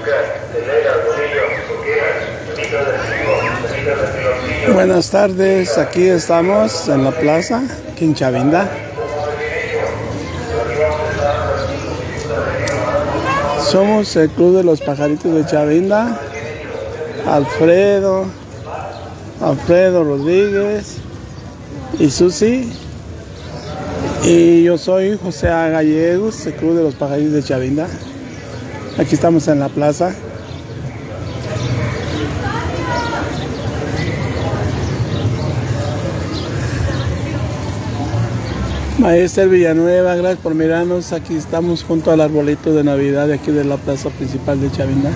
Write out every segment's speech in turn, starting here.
Buenas tardes, aquí estamos en la plaza, aquí en Chavinda. Somos el Club de los Pajaritos de Chavinda. Alfredo Rodríguez y Susi. Y yo soy José Gallegos, el Club de los Pajaritos de Chavinda. Aquí estamos en la plaza. Maestra Villanueva, gracias por mirarnos. Aquí estamos junto al arbolito de Navidad de aquí de la plaza principal de Chavinda.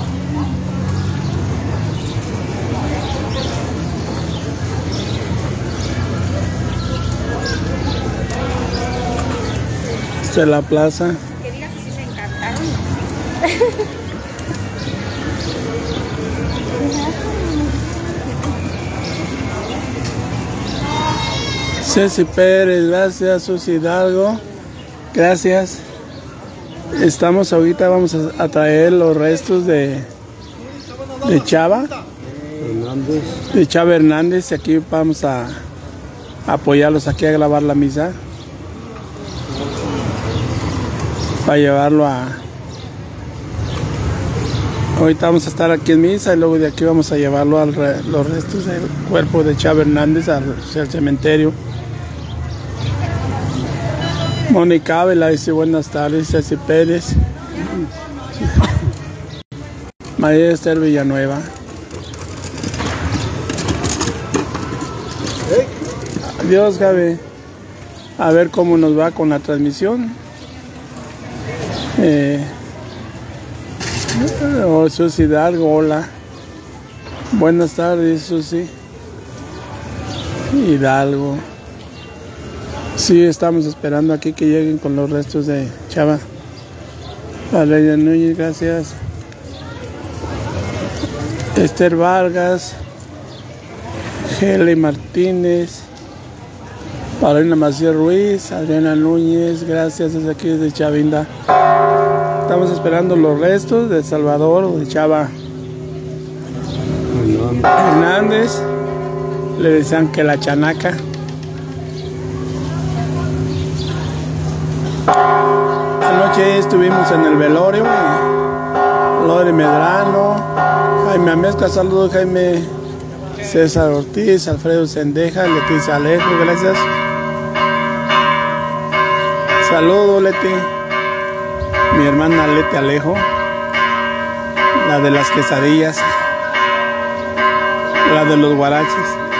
Esta es la plaza. Que digas que sí me encantaron. Ceci Pérez, gracias. Susi Hidalgo, gracias. Estamos ahorita, vamos a traer los restos de Chava Hernández, y aquí vamos a apoyarlos aquí a grabar la misa para llevarlo a... Ahorita vamos a estar aquí en misa y luego de aquí vamos a llevarlo a los restos del cuerpo de Chava Hernández al cementerio. Mónica Ávila dice buenas tardes. Ceci Pérez, María Esther Villanueva. Adiós, Gaby. A ver cómo nos va con la transmisión. Susi Hidalgo, hola. Buenas tardes, Susi Hidalgo. Sí, estamos esperando aquí que lleguen con los restos de Chava. Valeria Núñez, gracias. Esther Vargas, Heli Martínez, Paulina Maciel Ruiz, Adriana Núñez, gracias desde aquí desde Chavinda. Estamos esperando los restos de Salvador o de Chava Hernández. Le decían que la chanaca. Anoche estuvimos en el velorio. Lore Medrano, Jaime Amezcua, saludos Jaime. César Ortiz, Alfredo Sendeja, Leticia Alejo, gracias. Saludos Leti. Mi hermana Leti Alejo, la de las quesadillas, la de los guaraches.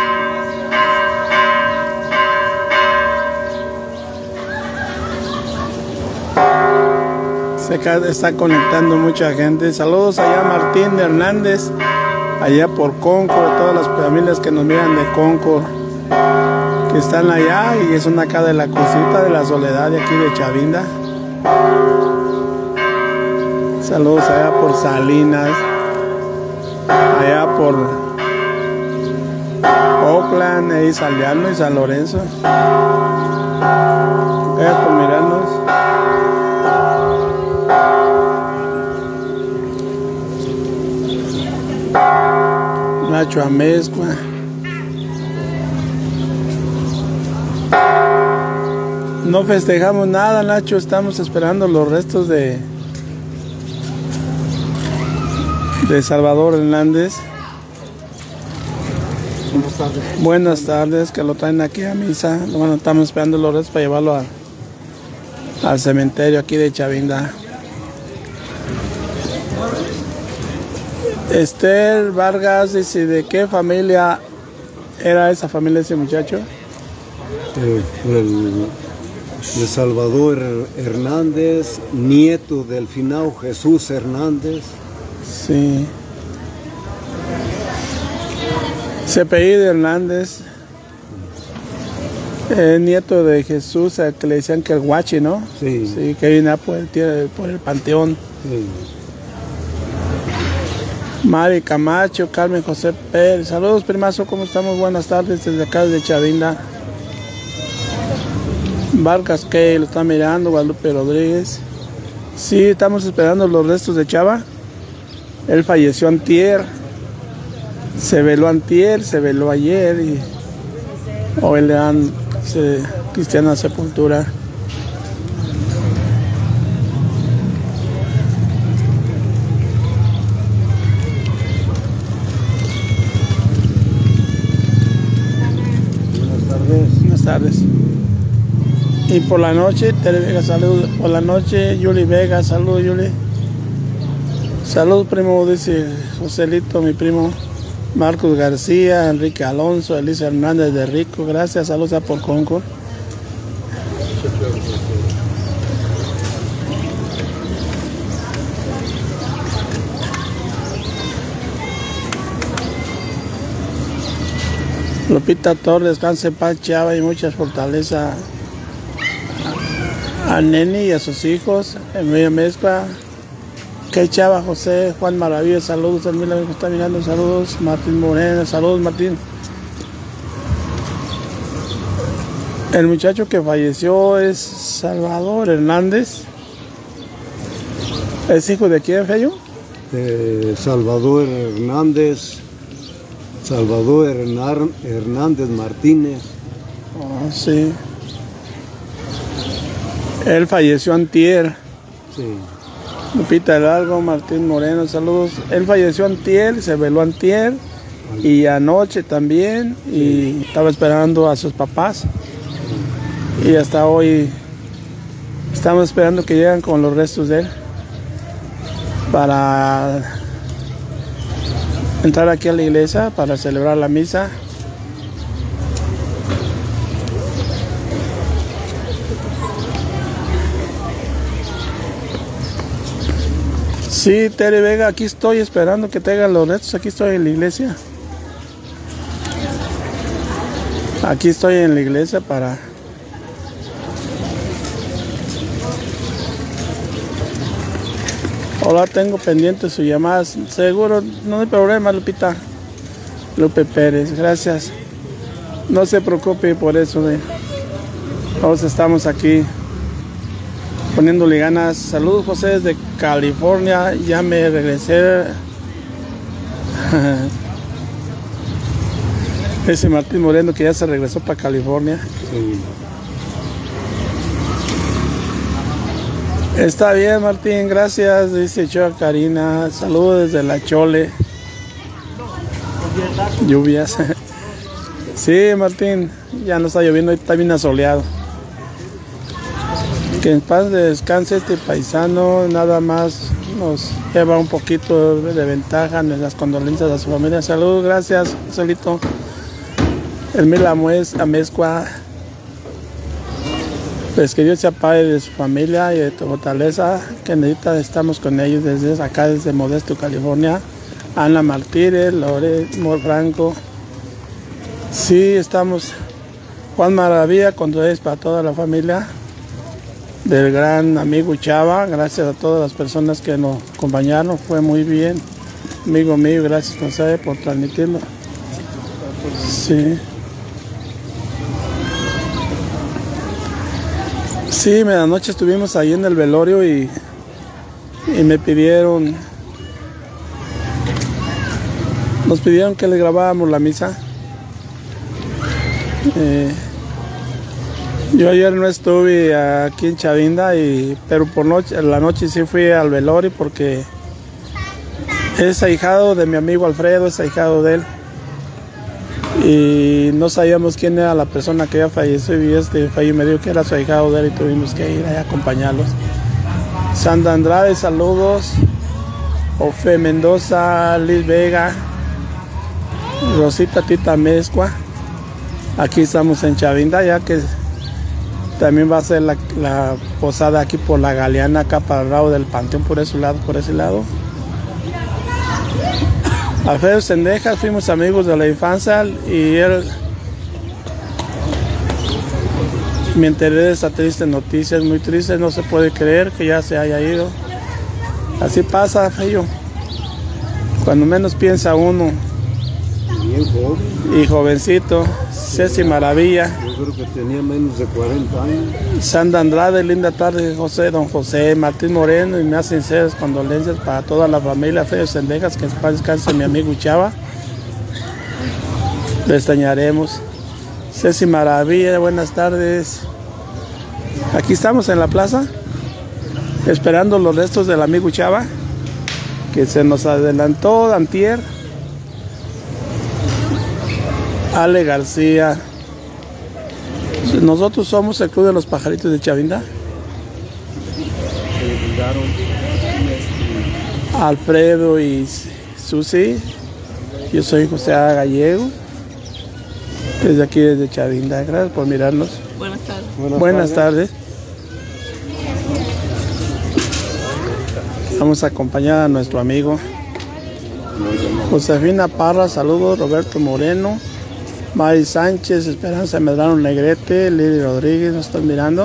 Se está conectando mucha gente. Saludos allá a Martín de Hernández, allá por Concord, todas las familias que nos miran de Concord, que están allá, y es una acá de la Cosita de la Soledad de aquí de Chavinda. Saludos allá por Salinas, allá por Oakland, ahí Saliano y San Lorenzo. Gracias por mirarnos. Nacho Amezcua. No festejamos nada, Nacho, estamos esperando los restos de Salvador Hernández. Buenas tardes. Buenas tardes, que lo traen aquí a misa. Bueno, estamos esperando los restos para llevarlo al cementerio aquí de Chavinda. Esther Vargas dice, ¿de qué familia era esa familia, ese muchacho? De Salvador Hernández, nieto del finado Jesús Hernández. Sí. Se apellida Hernández. Nieto de Jesús, al que le decían que el guachi, ¿no? Sí. Sí, que viene por el panteón. Sí. Mari Camacho, Carmen José Pérez. Saludos, primazo, ¿cómo estamos? Buenas tardes desde acá de Chavinda. Vargas que lo está mirando, Guadalupe Rodríguez. Sí, estamos esperando los restos de Chava. Él falleció antier, se veló antier, se veló ayer y hoy le dan cristiana sepultura. Buenas tardes. Y por la noche, Tere Vega, saludos. Por la noche, Yuli Vega, saludos, Yuli. Saludos, primo, dice Joselito, mi primo. Marcos García, Enrique Alonso, Elisa Hernández de Rico, gracias, saludos a por Concord. Lupita Torres, descanse en paz, Chava, y mucha fortaleza a Neni y a sus hijos, Emilia Mezcua, que Chava, José, Juan Maravilla, saludos, el amigo que está mirando, saludos, Martín Moreno, saludos Martín. El muchacho que falleció es Salvador Hernández. ¿Es hijo de quién, Feyo? Salvador Hernández. Salvador Hernández Martínez. Oh, sí. Él falleció antier. Sí. Lupita Hidalgo, Martín Moreno, saludos. Él falleció antier, se veló antier y anoche también y estaba esperando a sus papás. Y hasta hoy estamos esperando que lleguen con los restos de él para entrar aquí a la iglesia para celebrar la misa. Sí, Tere Vega, aquí estoy esperando que tengan los restos, aquí estoy en la iglesia. Aquí estoy en la iglesia para... Hola, tengo pendiente su llamada. Seguro, no hay problema, Lupita. Lupe Pérez, gracias. No se preocupe por eso. Todos estamos aquí poniéndole ganas. Saludos, José, desde California. Ya me regresé. Ese Martín Moreno que ya se regresó para California. Sí. Está bien, Martín, gracias, dice Choa Karina. Saludos desde La Chole. Lluvias. Sí, Martín, ya no está lloviendo, está bien asoleado. Que en paz descanse este paisano, nada más nos lleva un poquito de ventaja, nuestras condolencias a su familia. Saludos, gracias, Solito. Elmila Amezcua. Pues que Dios se apague de su familia y de tu fortaleza, que necesita, estamos con ellos desde acá, desde Modesto, California. Ana Martínez, Lore Franco. Sí, estamos. Juan Maravilla, condolencias para toda la familia del gran amigo Chava. Gracias a todas las personas que nos acompañaron, fue muy bien. Amigo mío, gracias, José, por transmitirlo. Sí. Sí, medianoche estuvimos ahí en el velorio y me pidieron, nos pidieron que le grabáramos la misa. Yo ayer no estuve aquí en Chavinda, pero por la noche sí fui al velorio porque es ahijado de mi amigo Alfredo, es ahijado de él. Y no sabíamos quién era la persona que ya falleció y falleció me dijo que era su ahijado de él y tuvimos que ir a acompañarlos. Sandra Andrade, saludos. Ofe Mendoza, Liz Vega, Rosita Tita Mezcua. Aquí estamos en Chavinda, ya que también va a ser la posada aquí por la Galeana, acá para el lado del Panteón, por ese lado. Alfredo Sendejas, fuimos amigos de la infancia y él me enteré de esta triste noticia, es muy triste, no se puede creer que ya se haya ido. Así pasa, Feyo, cuando menos piensa uno. Bien joven. Y jovencito, Ceci Maravilla. Yo creo que tenía menos de 40 años. Sandra Andrade, linda tarde, José, don José, Martín Moreno, y más sinceras condolencias para toda la familia Feo Sendejas, que en paz descanse mi amigo Chava. Le extrañaremos. Ceci Maravilla, buenas tardes. Aquí estamos en la plaza, esperando los restos del amigo Chava, que se nos adelantó antier. Ale García. Nosotros somos el Club de los Pajaritos de Chavinda. Alfredo y Susi. Yo soy José A. Gallego. Desde aquí, desde Chavinda. Gracias por mirarnos. Buenas tardes. Buenas tardes. Vamos a acompañar a nuestro amigo Josefina Parra. Saludos. Roberto Moreno. Mari Sánchez, Esperanza Medrano Negrete, Lili Rodríguez, nos están mirando.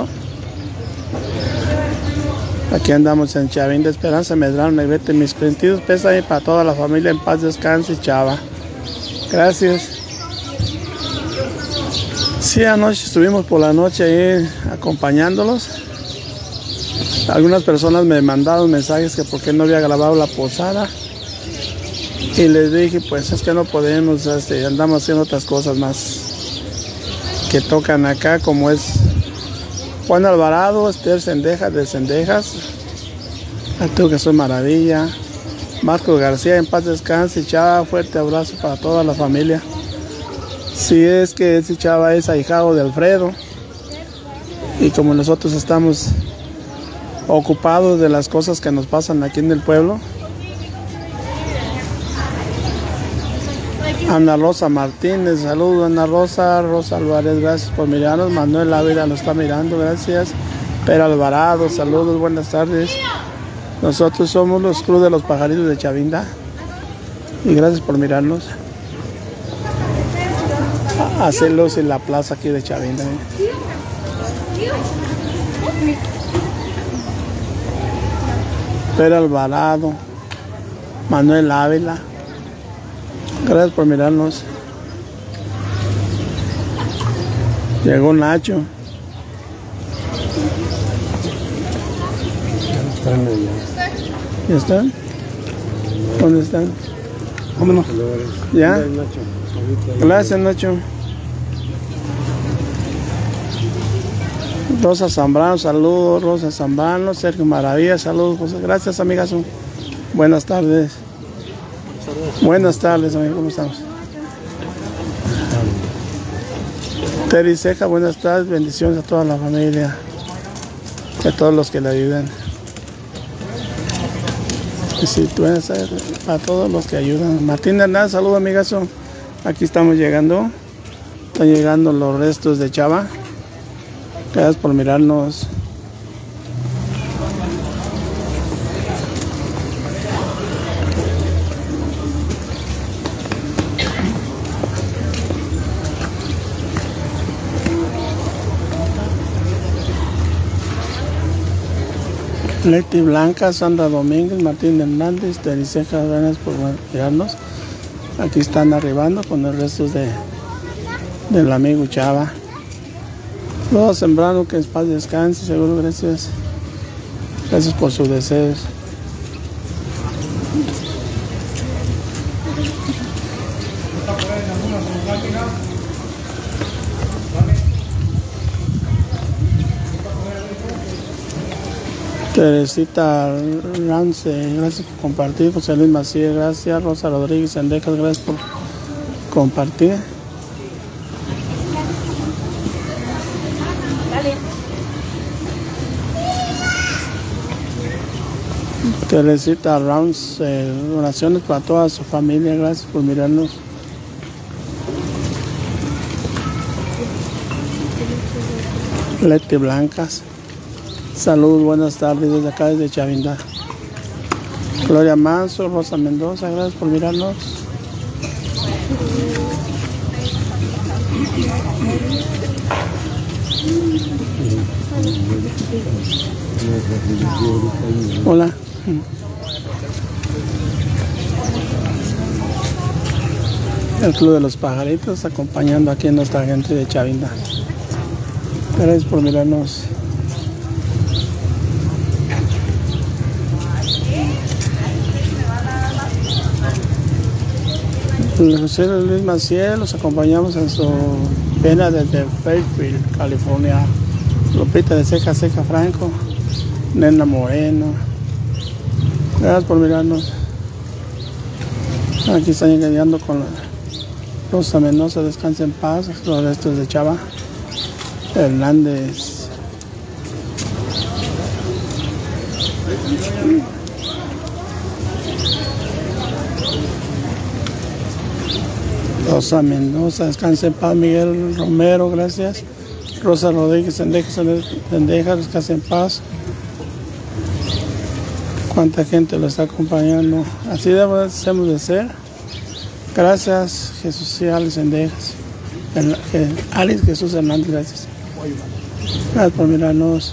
Aquí andamos en Chavinda, Esperanza Medrano Negrete. Mis sentidos pésames para toda la familia, en paz descanse, Chava. Gracias. Sí, anoche estuvimos por la noche ahí acompañándolos. Algunas personas me mandaron mensajes que por qué no había grabado la posada. Y les dije, pues es que no podemos, andamos haciendo otras cosas más que tocan acá, como es Juan Alvarado, Esther Sendejas de Sendejas, Arturo que soy Maravilla, Marco García, en paz descanse, Chava, fuerte abrazo para toda la familia. Si es que ese Chava es ahijado de Alfredo, y como nosotros estamos ocupados de las cosas que nos pasan aquí en el pueblo. Ana Rosa Martínez, saludos Ana Rosa, Rosa Álvarez, gracias por mirarnos. Manuel Ávila nos está mirando, gracias. Pera Alvarado, saludos, buenas tardes. Nosotros somos los Club de los Pajaritos de Chavinda y gracias por mirarnos. Hace luz en la plaza aquí de Chavinda. Pera Alvarado, Manuel Ávila. Gracias por mirarnos. Llegó Nacho. ¿Ya están? ¿Dónde están? Vámonos. ¿Ya? Gracias, Nacho. Rosa Zambrano, saludos. Rosa Zambrano, Sergio Maravilla, saludos. José. Gracias, amigas. Buenas tardes. Buenas tardes, amigo, ¿cómo estamos? Terry Ceja, buenas tardes, bendiciones a toda la familia, a todos los que le ayudan. Y si tú eres a todos los que ayudan. Martín Hernández, saludos, amigazo. Aquí estamos llegando. Están llegando los restos de Chava. Gracias por mirarnos. Leti Blanca, Sandra Domínguez, Martín Hernández, Tericeja, gracias por mirarnos. Aquí están arribando con los restos del amigo Chava. Todo sembrando, que en paz descanse, seguro, gracias. Gracias por sus deseos. Teresita Rance, gracias por compartir. José Luis Macías, gracias. Rosa Rodríguez Sendejas, gracias por compartir. Teresita Rance, oraciones para toda su familia, gracias por mirarnos. Leti Blancas. Saludos, buenas tardes desde acá, desde Chavinda. Gloria Manso, Rosa Mendoza, gracias por mirarnos. Hola. El Club de los Pajaritos acompañando aquí a nuestra gente de Chavinda. Gracias por mirarnos. José Luis Maciel, los acompañamos en su pena desde Fairfield, California. Lupita de Ceja Ceja Franco, Nena Moreno. Gracias por mirarnos. Aquí están llegando con la Rosa Mendoza, descansa en paz. Los restos de Chava Hernández. Rosa Mendoza, descansa en paz. Miguel Romero, gracias. Rosa Rodríguez, Sendeja, descansa en paz. Cuánta gente lo está acompañando. Así debemos de ser. Gracias, Jesús y Alex Sendejas. Alex Jesús Hernández, gracias. Gracias por mirarnos.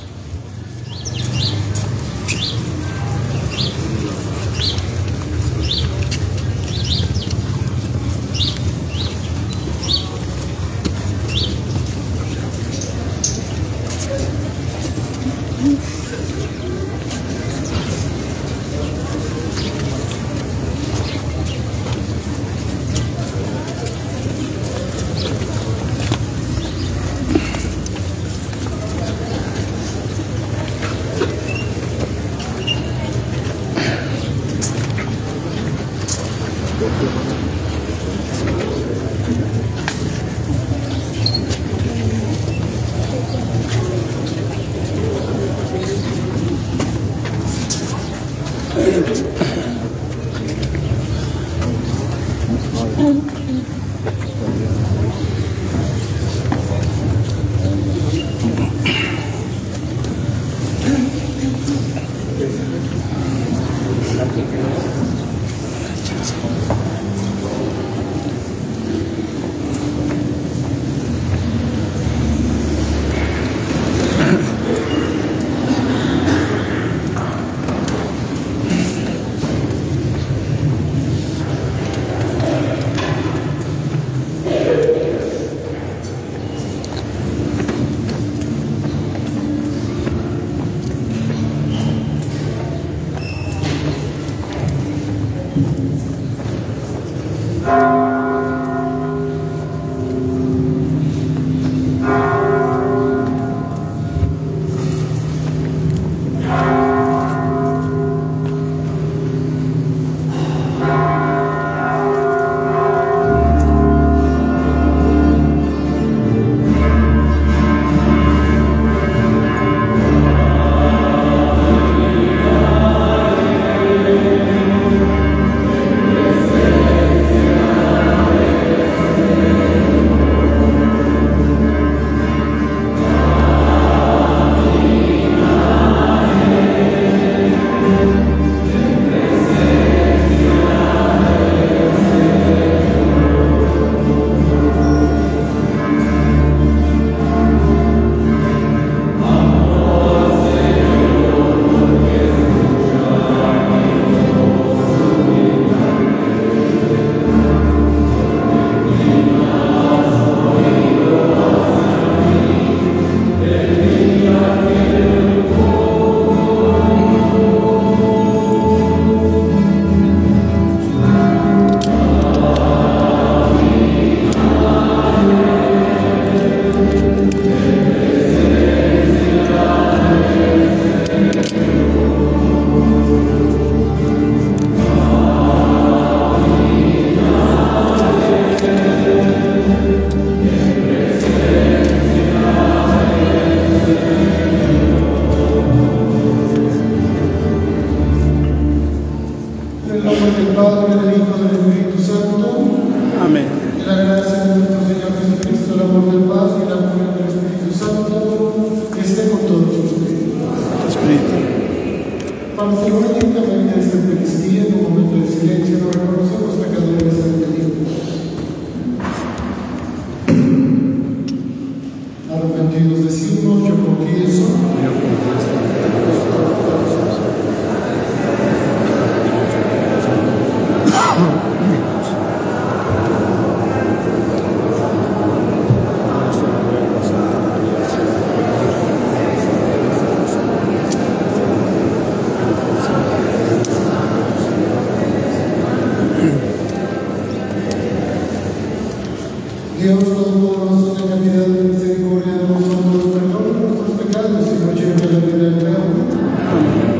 Dios Todopoderoso, tenga piedad y misericordia de nosotros, perdone nuestros pecados y nos lleve a la vida eterna.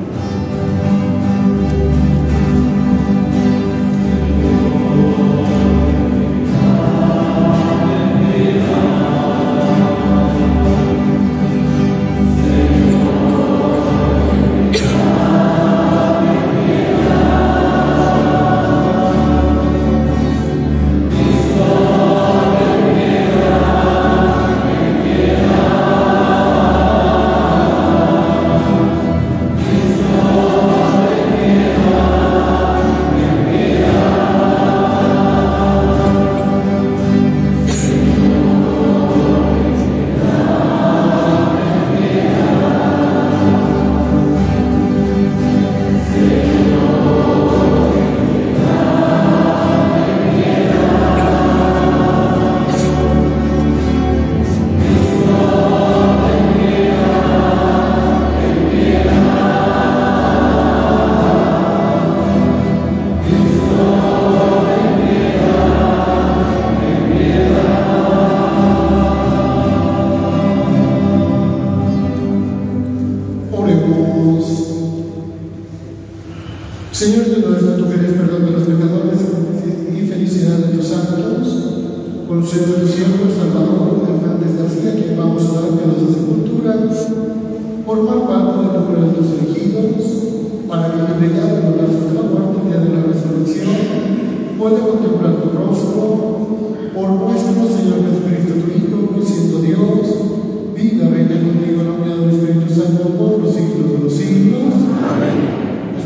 Señor de nuestro, tú quieres perdón de los pecadores y felicidad de tus santos. Concede tu siervo Salvador Hernández García, que vamos a dar piadosa sepultura, formar parte del número de tus elegidos, para que brillado en los brazos de la muerte y día de la resurrección, pueda contemplar tu rostro. Por nuestro Señor Jesucristo, tu Hijo, que siendo Dios, vida, reina contigo en la unidad del Espíritu Santo por los siglos de los siglos. Amén.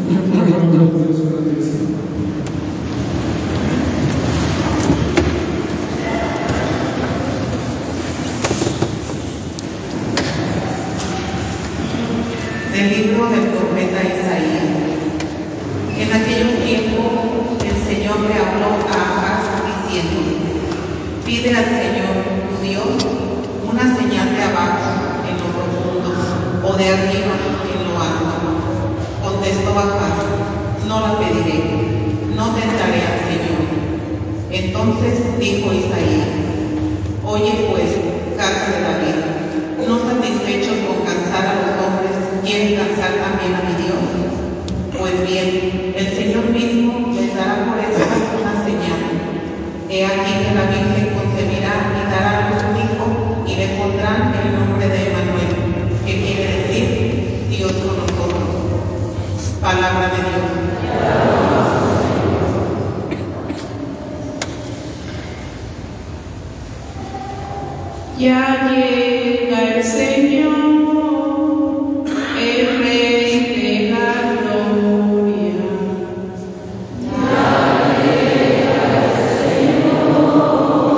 Del libro del profeta Isaías. En aquellos tiempos el Señor le habló a Ahaz diciendo: pide al Señor tu Dios una señal de abajo en lo profundo o de arriba en lo alto. Contestó Ahaz: no la pediré, no tentaré al Señor. Entonces dijo Isaías: oye pues, casa de David, ¿no satisfechos con cansar a los hombres, quieren cansar también a mi Dios? Pues bien, el Señor mismo les dará por eso una señal. He aquí que la Virgen concebirá y dará a luz un hijo, y le pondrán el nombre de Emmanuel, que quiere decir Dios con nosotros. Palabra de Dios. Ya llega el Señor, el Rey de la Gloria. Ya llega el Señor,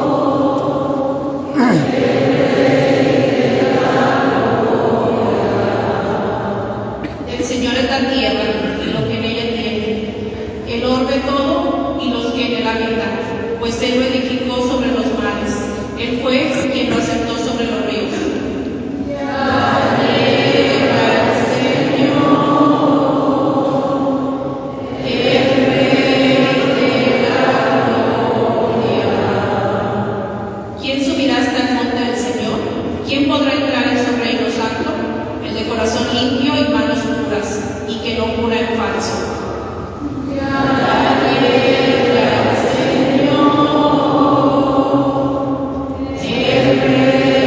el Rey de la Gloria. El Señor es la tierra y lo que en ella tiene, el orbe todo y los que en él habitan, pues él lo edificó sobre los mares. Él fue quien lo asentó sobre los ríos. Ya llega el Señor, el Rey de la Gloria. ¿Quién subirá hasta el monte del Señor? ¿Quién podrá entrar en su reino santo? El de corazón limpio y manos puras, y que no jura en falso. Ya llega el Señor, el Rey.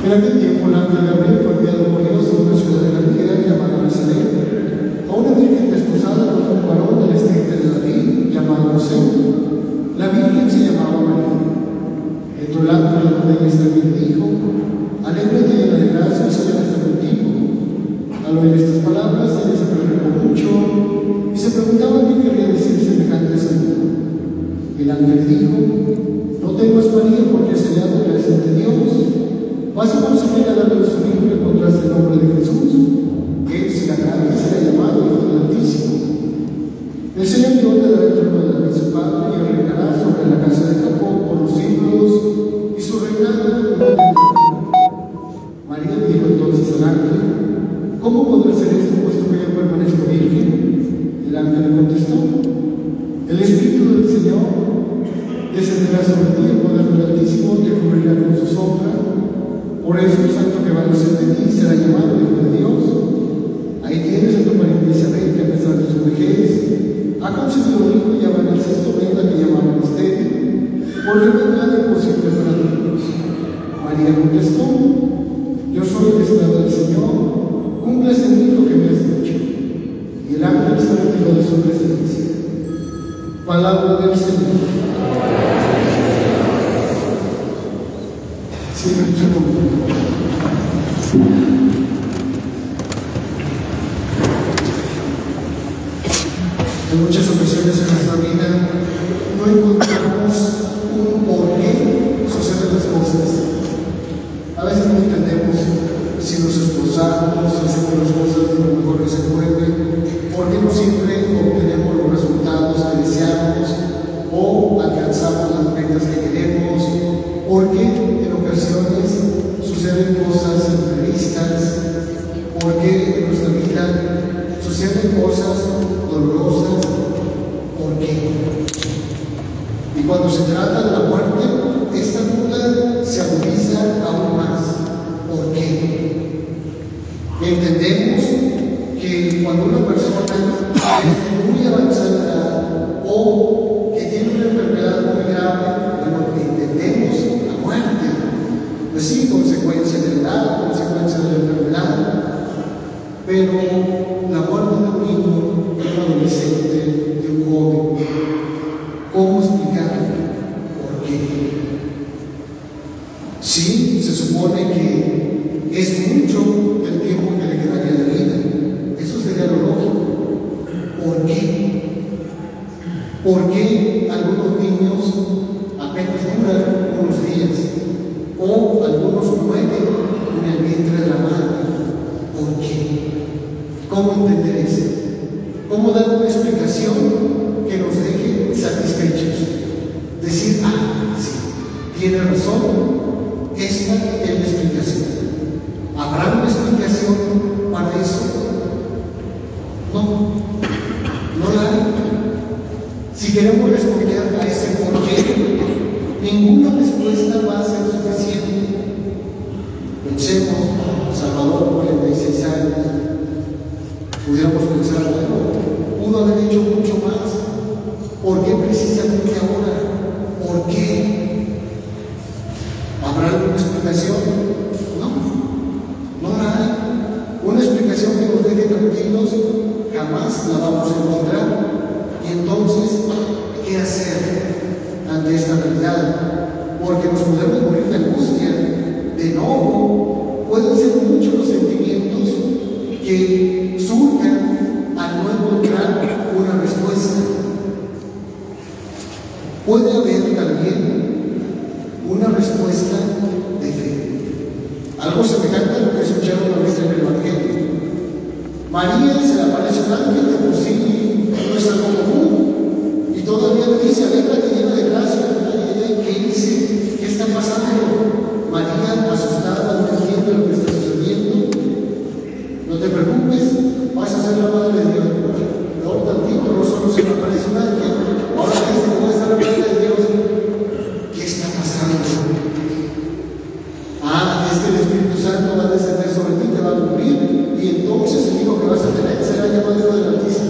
En aquel tiempo, el ángel Gabriel fue enviado por Dios a una ciudad de Galilea llamada Nazaret, a una virgen desposada con un varón del estirpe de David, llamado José. La virgen se llamaba María. Entró el ángel donde ella estaba y le dijo: alégrate llena de gracia, el Señor está contigo. Al oír estas palabras, ella se preocupó mucho y se preguntaba qué quería decir semejante saludo. El ángel le dijo: no temas, María, porque has hallado gracia ante Dios. Vas a concebir a la luz de su hijo y le pondrás el nombre de Jesús. Él será grande y será llamado Hijo del Altísimo. El Señor Dios le dará el trono de David su padre y reinará sobre la casa de Jacob por los siglos, y su reinado no tendrá fin. María dijo entonces al ángel: ¿cómo podrá ser esto, puesto que yo permanezco virgen? El ángel le contestó: el Espíritu del Señor descenderá sobre ti, el poder del Altísimo te cubrirá con su sombra. Por eso el santo que va a nacer de ti será llamado Hijo de Dios. Ahí tienes a tu pariente Isabel, que a pesar de su vejez ha concebido un hijo y ya va en el sexto mes, la que llamaban estéril, porque no hay nada imposible para Dios. María contestó: yo soy el esclavo del Señor, cumplas en mí lo que me has dicho. Y el ángel se retiró de su presencia. Palabra del Señor. Sí, en muchas ocasiones en nuestra vida no encontramos un por qué suceden las cosas. A veces no entendemos si nos esforzamos, si hacemos las cosas de lo mejor que se puede, por qué no siempre obtenemos los resultados que deseamos o alcanzamos las metas que queremos, por qué en ocasiones suceden cosas imprevistas, por qué en nuestra vida suceden cosas dolorosas, ¿por qué? Y cuando se trata de la muerte, esta duda se agudiza aún más. ¿Por qué? Entendemos que cuando una persona es muy avanzada o que tiene una enfermedad muy grave, bueno, entendemos la muerte. Pues sí, consecuencia de la edad, consecuencia de la enfermedad, pero la muerte de un niño, de un adolescente, de un joven, ¿cómo explicar por qué? Sí, se supone que es mucho el tiempo que le quedaría de vida. Eso sería lo lógico. ¿Por qué? ¿Por qué algunos niños apenas duran unos días? O algunos mueren en el vientre de la madre. ¿Por qué? ¿Cómo entender eso? ¿Cómo dar una explicación que nos deje satisfechos? Decir: ah, sí, tiene razón, esta es la explicación. ¿Habrá una explicación para eso? No, no la hay. Si queremos responder a ese por qué, ninguna respuesta va a ser suficiente. Pensemos, Salvador, 46 años, pudiéramos pensar, bueno, pudo haber hecho mucho más. ¿Por qué precisamente ahora? ¿Por qué? ¿Habrá alguna explicación? No la hay. Una explicación que nos deje tranquilos jamás la vamos a encontrar. Y entonces, ¿qué hacer ante esta realidad? Porque nos podemos morir de angustia, de enojo. Pueden ser muchos los sentimientos que surjan al no encontrar una respuesta. Puede haber también una respuesta de fe. Algo semejante a lo que escucharon una vez en el Evangelio. María se le aparece un ángel, de por sí no es algo común, y todavía le dice: alégrate llena de gracia. ¿Qué dice? ¿Qué está pasando? María, asustada, no entiende lo que está sucediendo. No te preocupes, vas a ser la madre de Dios. Peor tantito, no solo se le aparece un ángel, ahora te dice que vas a ser la madre de Dios. ¿Qué está pasando? Ah, es que el Espíritu Santo va a descender sobre ti, te va a cumplir, y entonces el hijo que vas a tener será llamado Hijo del Altísimo.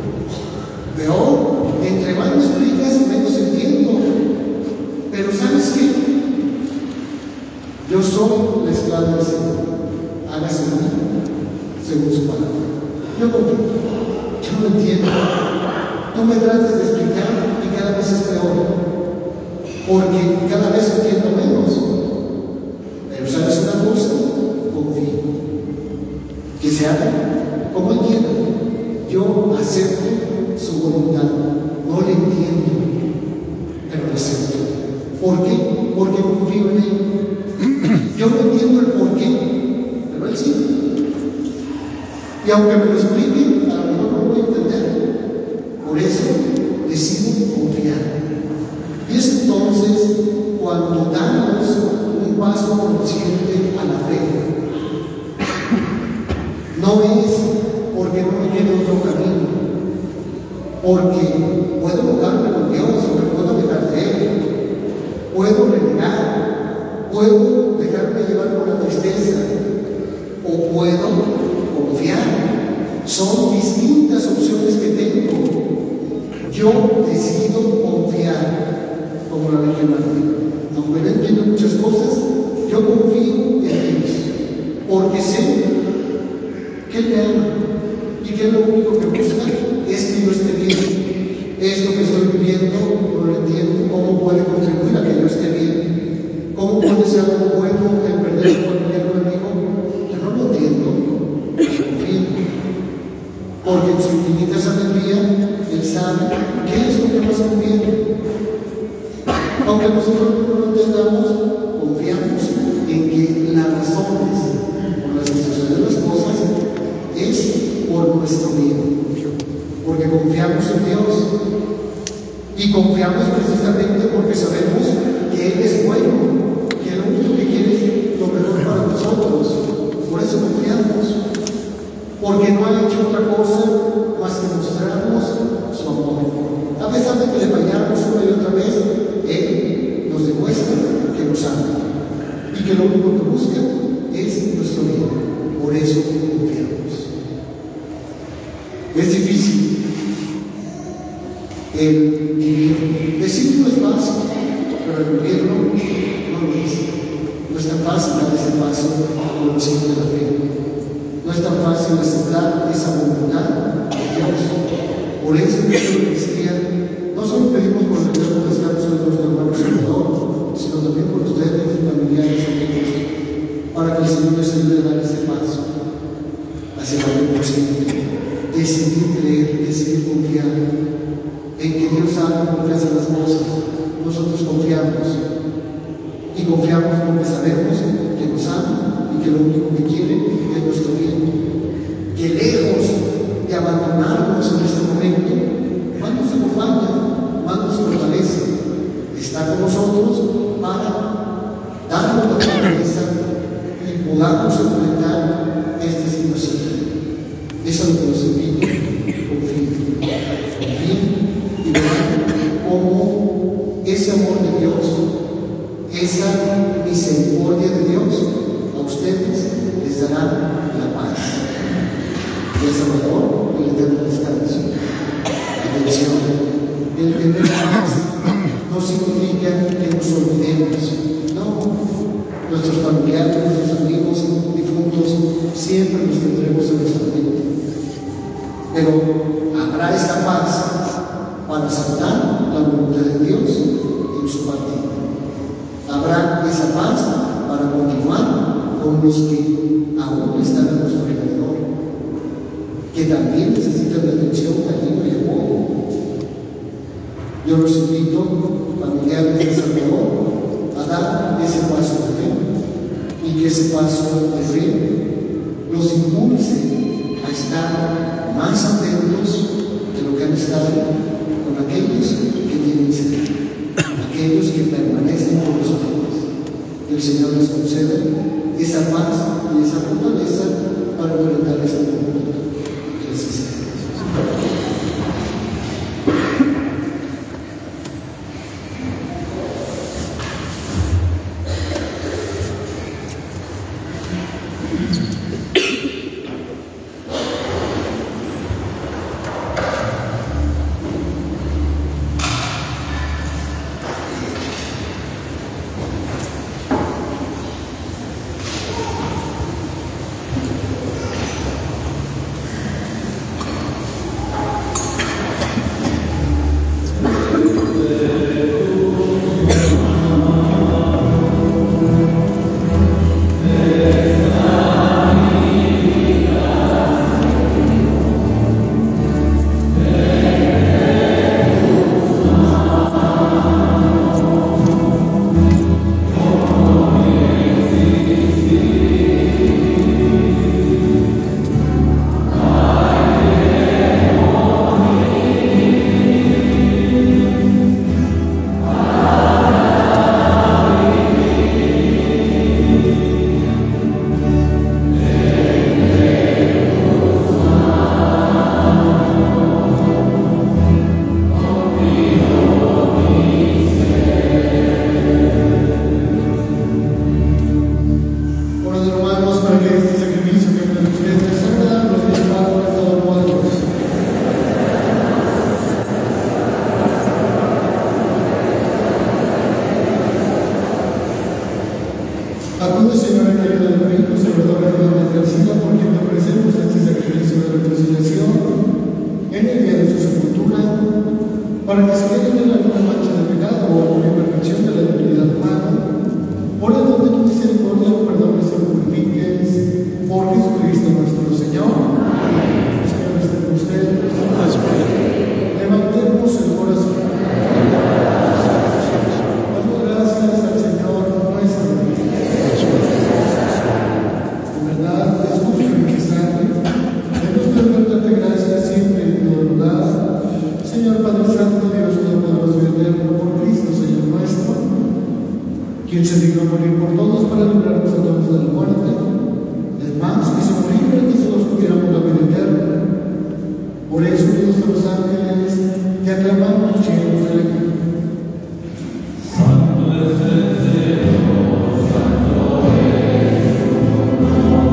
Peor, entre más me explicas, menos entiendo. Pero ¿sabes qué? Yo soy la esclava del Señor. Hágase en mí según su palabra. Yo confío. Yo no entiendo. Tú me tratas de explicar y cada vez es peor. Porque cada vez entiendo menos. Pero ¿sabes una cosa? Confío. Que se haga como Él quiera. Yo acepto su voluntad. No le entiendo, pero lo acepto. ¿Por qué? Porque confío en Él. Yo no entiendo el por qué, pero Él sí. Y aunque me lo explique, a lo mejor no lo voy a entender. Por eso decido confiar. Y es entonces cuando damos un paso consciente a la fe. No es porque no me quede otro camino, porque puedo enojarme con Dios, me puedo dejar de Él, puedo renegar, puedo dejarme llevar por la tristeza, o puedo confiar. Son distintas opciones que tengo. Yo decido confiar, como la Virgen María. Aunque no entiendo muchas cosas, yo confío en Dios, porque sé que Él me ama y que lo único que busca es que yo esté bien. Es lo que estoy viviendo, no lo entiendo. ¿Cómo puede contribuir a que yo esté bien? ¿Cómo puede ser algo bueno el perder a cualquier amigo? Yo no lo entiendo, pero confío. Porque en su infinita sabiduría, Él sabe qué es lo que más conviene. Aunque nosotros no lo entendamos, confiamos en que las razones por las que suceden las cosas es por nuestro bien. Porque confiamos en Dios. Y confiamos precisamente porque sabemos que Él es bueno, que lo único que quiere es lo mejor para nosotros. Por eso confiamos. Porque no ha hecho otra cosa más que mostrarnos su amor. A pesar de que le fallamos una y otra vez, Él nos demuestra que nos ama y que lo único que busca es nuestro bien. Por eso confiamos. Es difícil el vivir. Decirlo es fácil, pero el vivirlo no lo es. No es tan fácil dar ese paso por el signo de la fe. No es tan fácil aceptar esa voluntad de Dios. Por eso yo decía, no solo pedimos por el eterno descanso de nuestro hermano Salvador, sino también por ustedes, familiares, amigos, para que el Señor les ayude a dar ese paso hacia la posible. Decidir creer, decidir confiar en que Dios sabe cómo hace las cosas. Nosotros confiamos. Y confiamos porque sabemos que nos ama y que lo único que quiere es nuestro bien. Que lejos de abandonarnos en este momento, más nos acompaña, más nos fortalece. Está con nosotros para darnos la fortaleza y podamos enfrentar esta situación. Eso es lo que nos invito. Confíen. Y vean cómo ese amor de Dios, esa misericordia de Dios, a ustedes les dará la paz. Y el Salvador, el eterno descanso. Atención, el tener paz no significa que nos olvidemos. No, nuestros familiares, nuestros amigos difuntos, siempre los tendremos en nuestra mente. Pero habrá esa paz para aceptar la voluntad de Dios en su partida. Habrá esa paz para continuar con los que aún están a nuestro alrededor, que también necesitan de atención, cariño y apoyo. Yo los invito, familiares de Salvador, a dar ese paso de fe y que ese paso de fe los impulse a estar más atentos de lo que han estado con aquellos que tienen sed, aquellos que permanecen con nosotros. Que el Señor les conceda esa paz y esa fortaleza para enfrentar este momento. Gracias. Acude, Señor, en ayuda de Cristo, Salvador Hernández García, por quien te ofrecemos este sacrificio de reconciliación en el día de su sepultura, para que se quede en la nueva mancha de pecado o en perfección de la debilidad humana, por el don de tu misericordia, perdones y purifiques, por Jesucristo nuestro Señor. Señor, esté con ustedes. Levantemos el corazón. Damos gracias al Señor nuestro Dios. En verdad, es justo y necesario. Debemos darte gracias siempre y en todo lugar. Señor Padre Santo, Dios Todopoderoso y Eterno, por Cristo, Señor nuestro, quien se dignó morir por todos para librarnos a todos de la muerte. Es más, quiso morir para que todos tuviéramos la vida eterna. Por eso, unidos a los ángeles, te aclamamos llenos de alegría. Santo es el Señor, santo es tu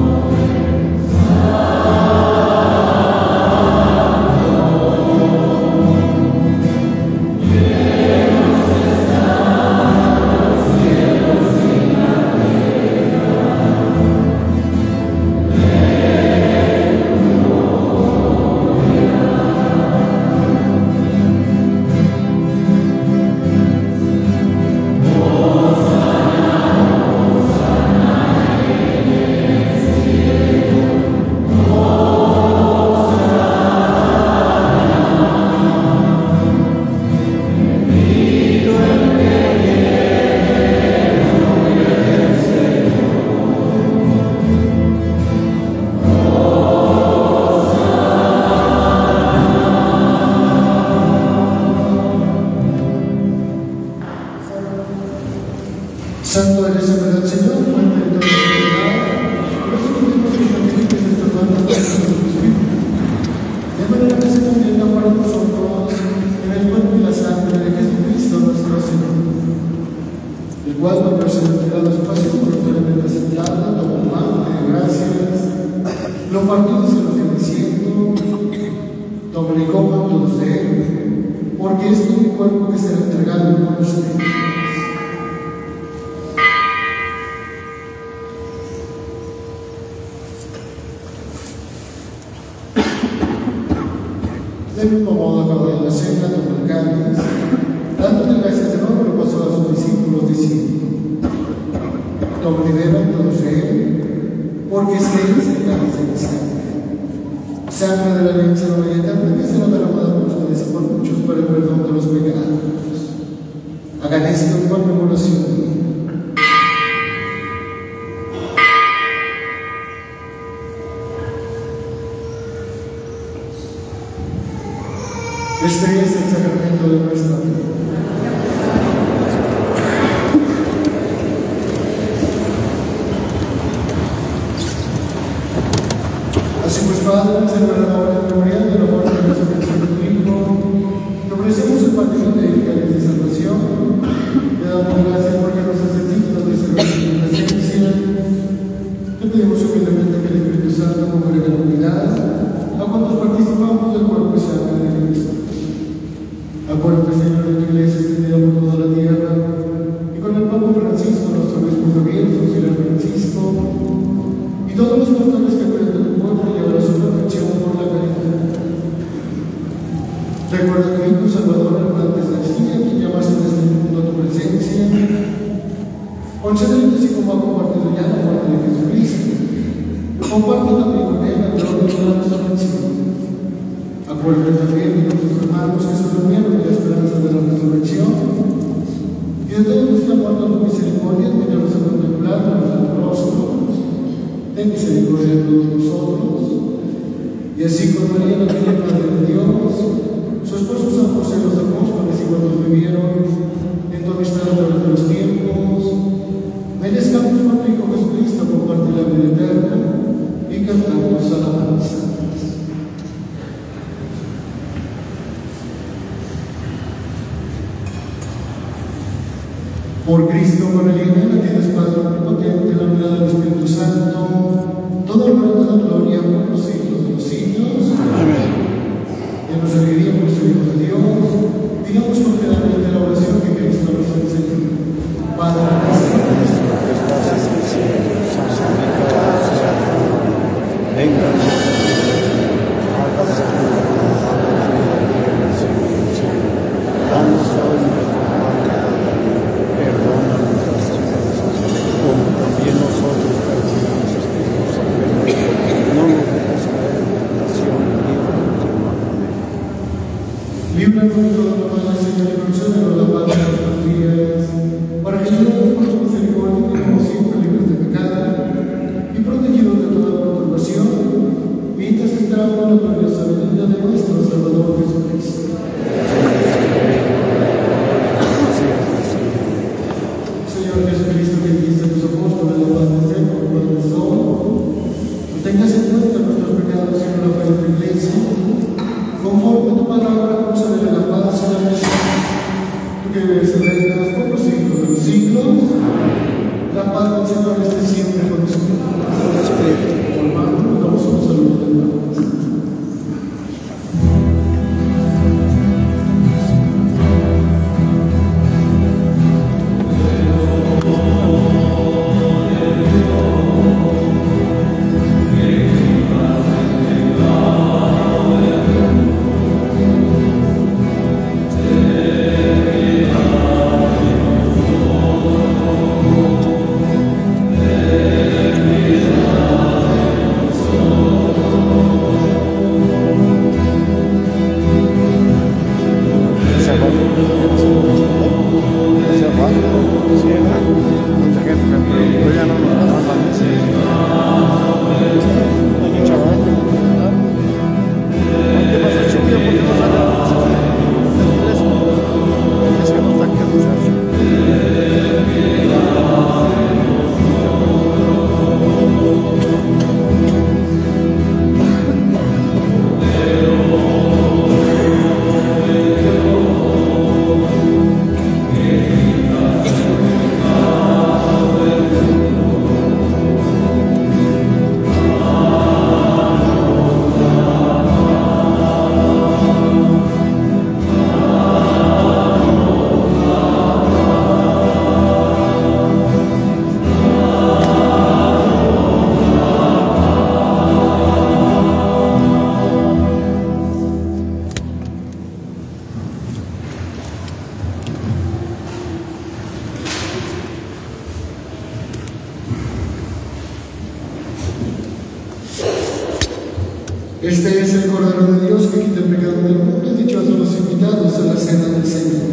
Santo eres en verdad, Señor, fuente de toda la por eso pedimos que santifiques estos dones de nuestro Espíritu, de manera que se convierta para nosotros en el cuerpo y la sangre de Jesucristo nuestro Señor, el cual, por haberse retirado a su pasión voluntariamente aceptada, tomó pan de gracias, lo partió y se lo dio diciendo: tomen y coman todos de él, porque este es mi cuerpo que será entregado por ustedes. Del mismo modo, acabó la cena, tomó el cáliz, dándole gracias de nuevo, lo pasó a sus discípulos diciendo: tomen y beban todos de él, porque este es el cáliz de mi sangre, sangre de la alianza nueva y eterna, que será derramada por ustedes y por muchos para el perdón de los pecados. Hagan esto en conmemoración de mí. Este es el sacramento de nuestra fe. Así pues, Padre, en celebrar ahora el memorial de la muerte de nuestro Hijo, te ofrecemos el pan y cáliz de salvación. Te damos gracias porque nos haces dignos de servir en tu presencia. Te pedimos humildemente que el Espíritu Santo congregue en unidad a cuantos participamos del cuerpo y sangre de Cristo. Acuérdate, Señor, de tu iglesia extendida por toda la tierra, y con el Papa Francisco, nuestro obispo Gabriel, Auxiliar Francisco, y todos los pastores que cuidan de tu pueblo y ahora su perfección por la caridad. Recuerda que tu Salvador Hernández García, quien llamaste desde el mundo a tu presencia, concédele así como ha compartido ya la muerte de Jesucristo. Comparte también con él la gloria de la resurrección. Acuérdate también de nuestros hermanos que se durmieron en la esperanza de la resurrección, y de todos los que han guardado tu misericordia, ayúdanos a contemplar nuestros rostros. Ten misericordia de todos nosotros, y así con María, la Virgen Madre de Dios, su esposo San José, los apóstoles y cuantos vivieron en tu amistad a través de los tiempos, merezcamos por tu Hijo Jesucristo compartir la vida eterna y cantamos alabanzas. Por Cristo, con el Hijo, tienes Padre omnipotente, la unidad del Espíritu Santo, toda honor y toda gloria por los siglos de los siglos. Amén. Ya nos serviríamos, Hijo de Dios, digamos confiadamente la oración que Cristo nos enseñó. Padre nuestro que estás en el cielo, Líbranos de todo mal, Señor, y concédenos la paz de nuestros días, para que vivamos por tu misericordia y como siempre libres de pecado y protegidos de toda perturbación, mientras esperamos la gloriosa venida de nuestro Salvador Jesucristo. Señor Jesucristo, que dijiste a tus apóstoles la paz de por cuando son, no tengas en cuenta nuestros pecados, sino la fe de tu iglesia. Conforme a tu palabra, concédele la paz y la amistad. Tú que vives y reinas por los siglos de los siglos, la paz del Señor esté siempre con nosotros. Hermanos, damos un saludo de paz. Este es el Cordero de Dios que quita el pecado del mundo. Dichosos los invitados a la cena del Señor.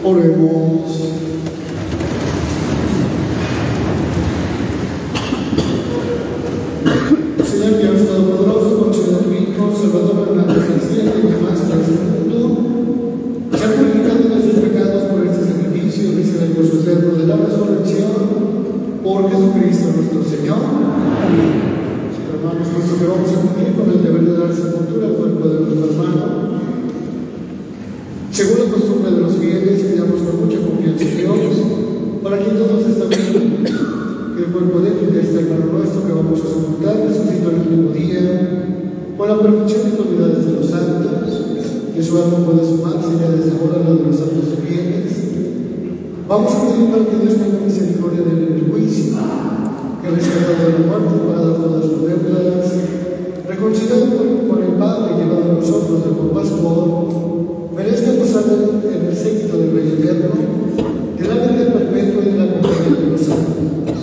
Oremos. Señor Dios Todopoderoso, concede a tu Hijo, Salvador Hernández García, y demás para este mundo, se han purificado de sus pecados por este sacrificio y misericordioso eterno de la resurrección, por Jesucristo nuestro Señor. Hermanos, puesto que vamos a cumplir con el deber de dar sepultura al cuerpo de nuestro hermano, según la costumbre de los fieles, pidamos con mucha confianza a Dios, para que todos estamos unidos, que el cuerpo de este hermano nuestro que vamos a sepultar resucitó el último día, con la perfección y cualidades de los santos, que su alma pueda sumarse ya desde ahora a la de los santos y fieles. Vamos a pedir para que Dios tenga misericordia de él en el juicio, que rescatado de la muerte para dar todas sus deudas, reconciliado con el Padre y llevado a nosotros del buen pastor, merezca gozar en el séquito del Rey Eterno, de la vida perpetua y de la compañía de los santos.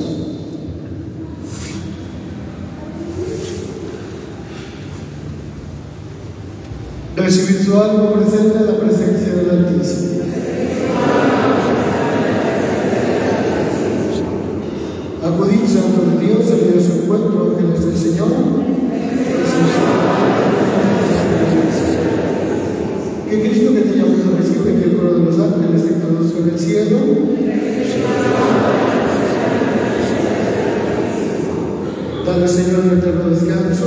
Recibir su alma presente en la presencia del Altísimo. Acudid, santo de Dios, el Dios su encuentro, ángeles del Señor. Que Cristo que te llamó a recibir que el coro de los ángeles te introduzca en el cielo. Dale, Señor, el eterno descanso.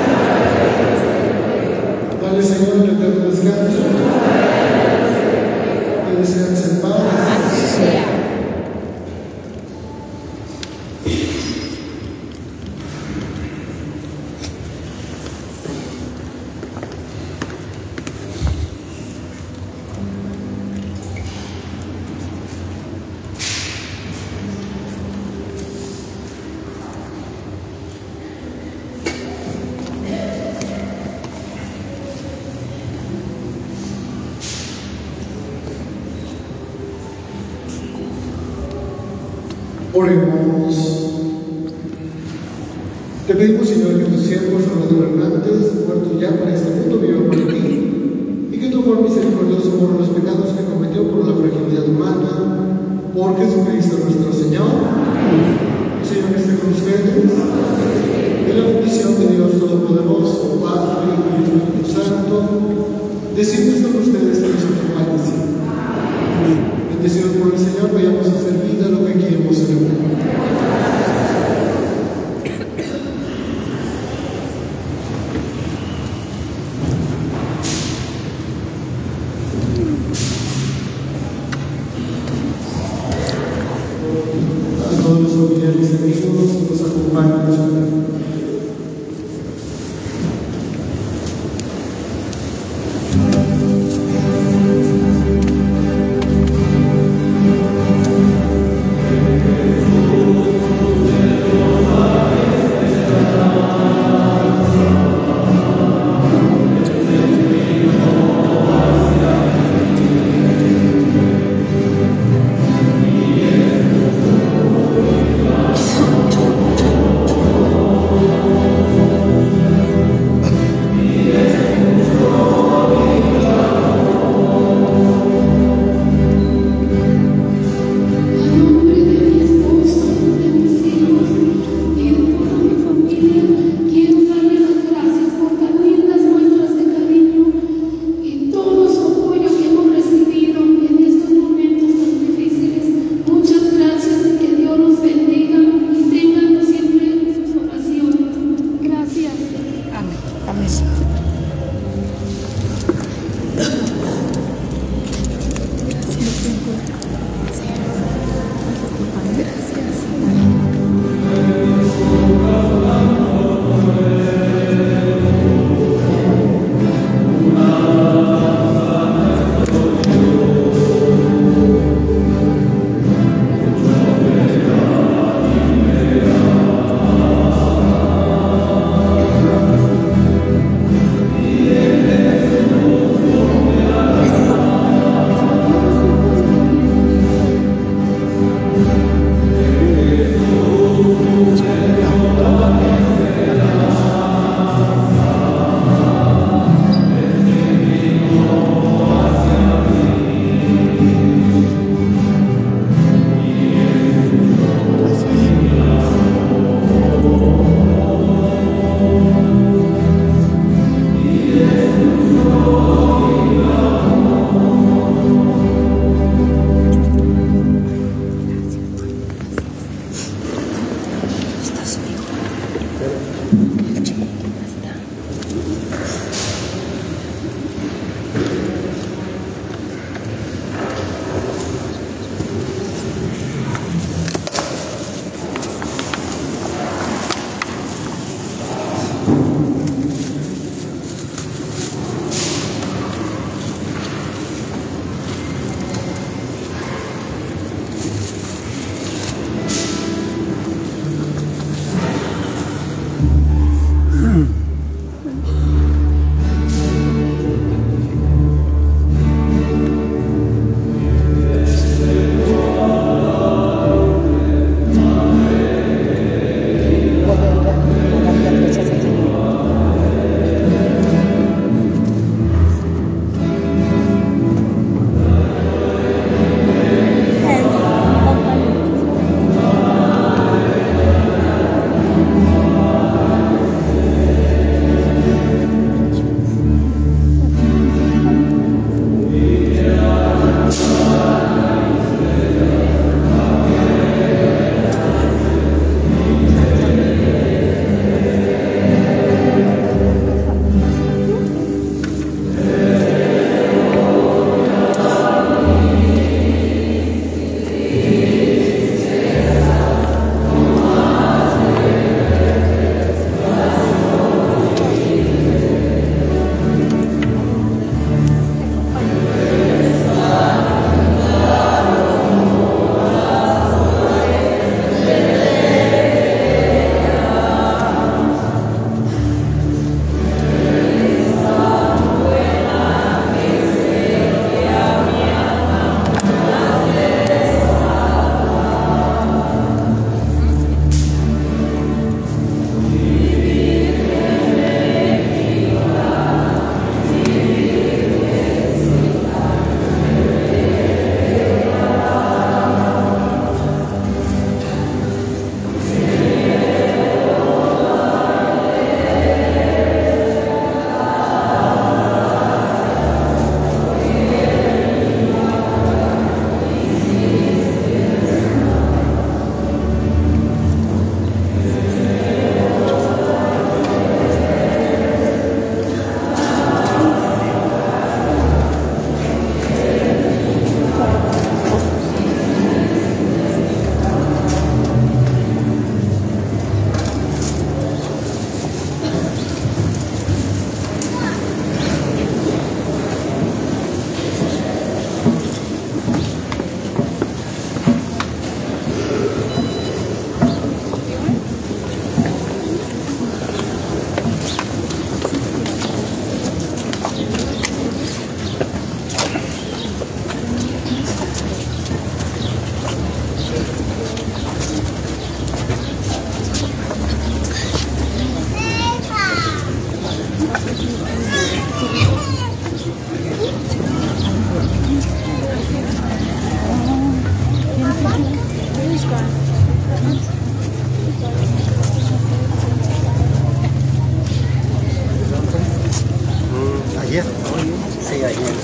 Dale, Señor, el eterno descanso. Que descanse en paz. Oremos. Te pedimos, Señor, que tu siervo Salvador Hernández, muerto ya para este mundo, viva por ti, y que tu amor misericordioso borre los pecados que cometió por la fragilidad humana, por Jesucristo nuestro Señor. Señor, esté con ustedes, que la bendición de Dios Todopoderoso, Padre, Hijo y Espíritu Santo, descienda sobre ustedes y los acompañe siempre. Bendecidos por el Señor, vayamos a hacer vida lo que queremos celebrar. A todos los familiares y amigos que nos acompañan.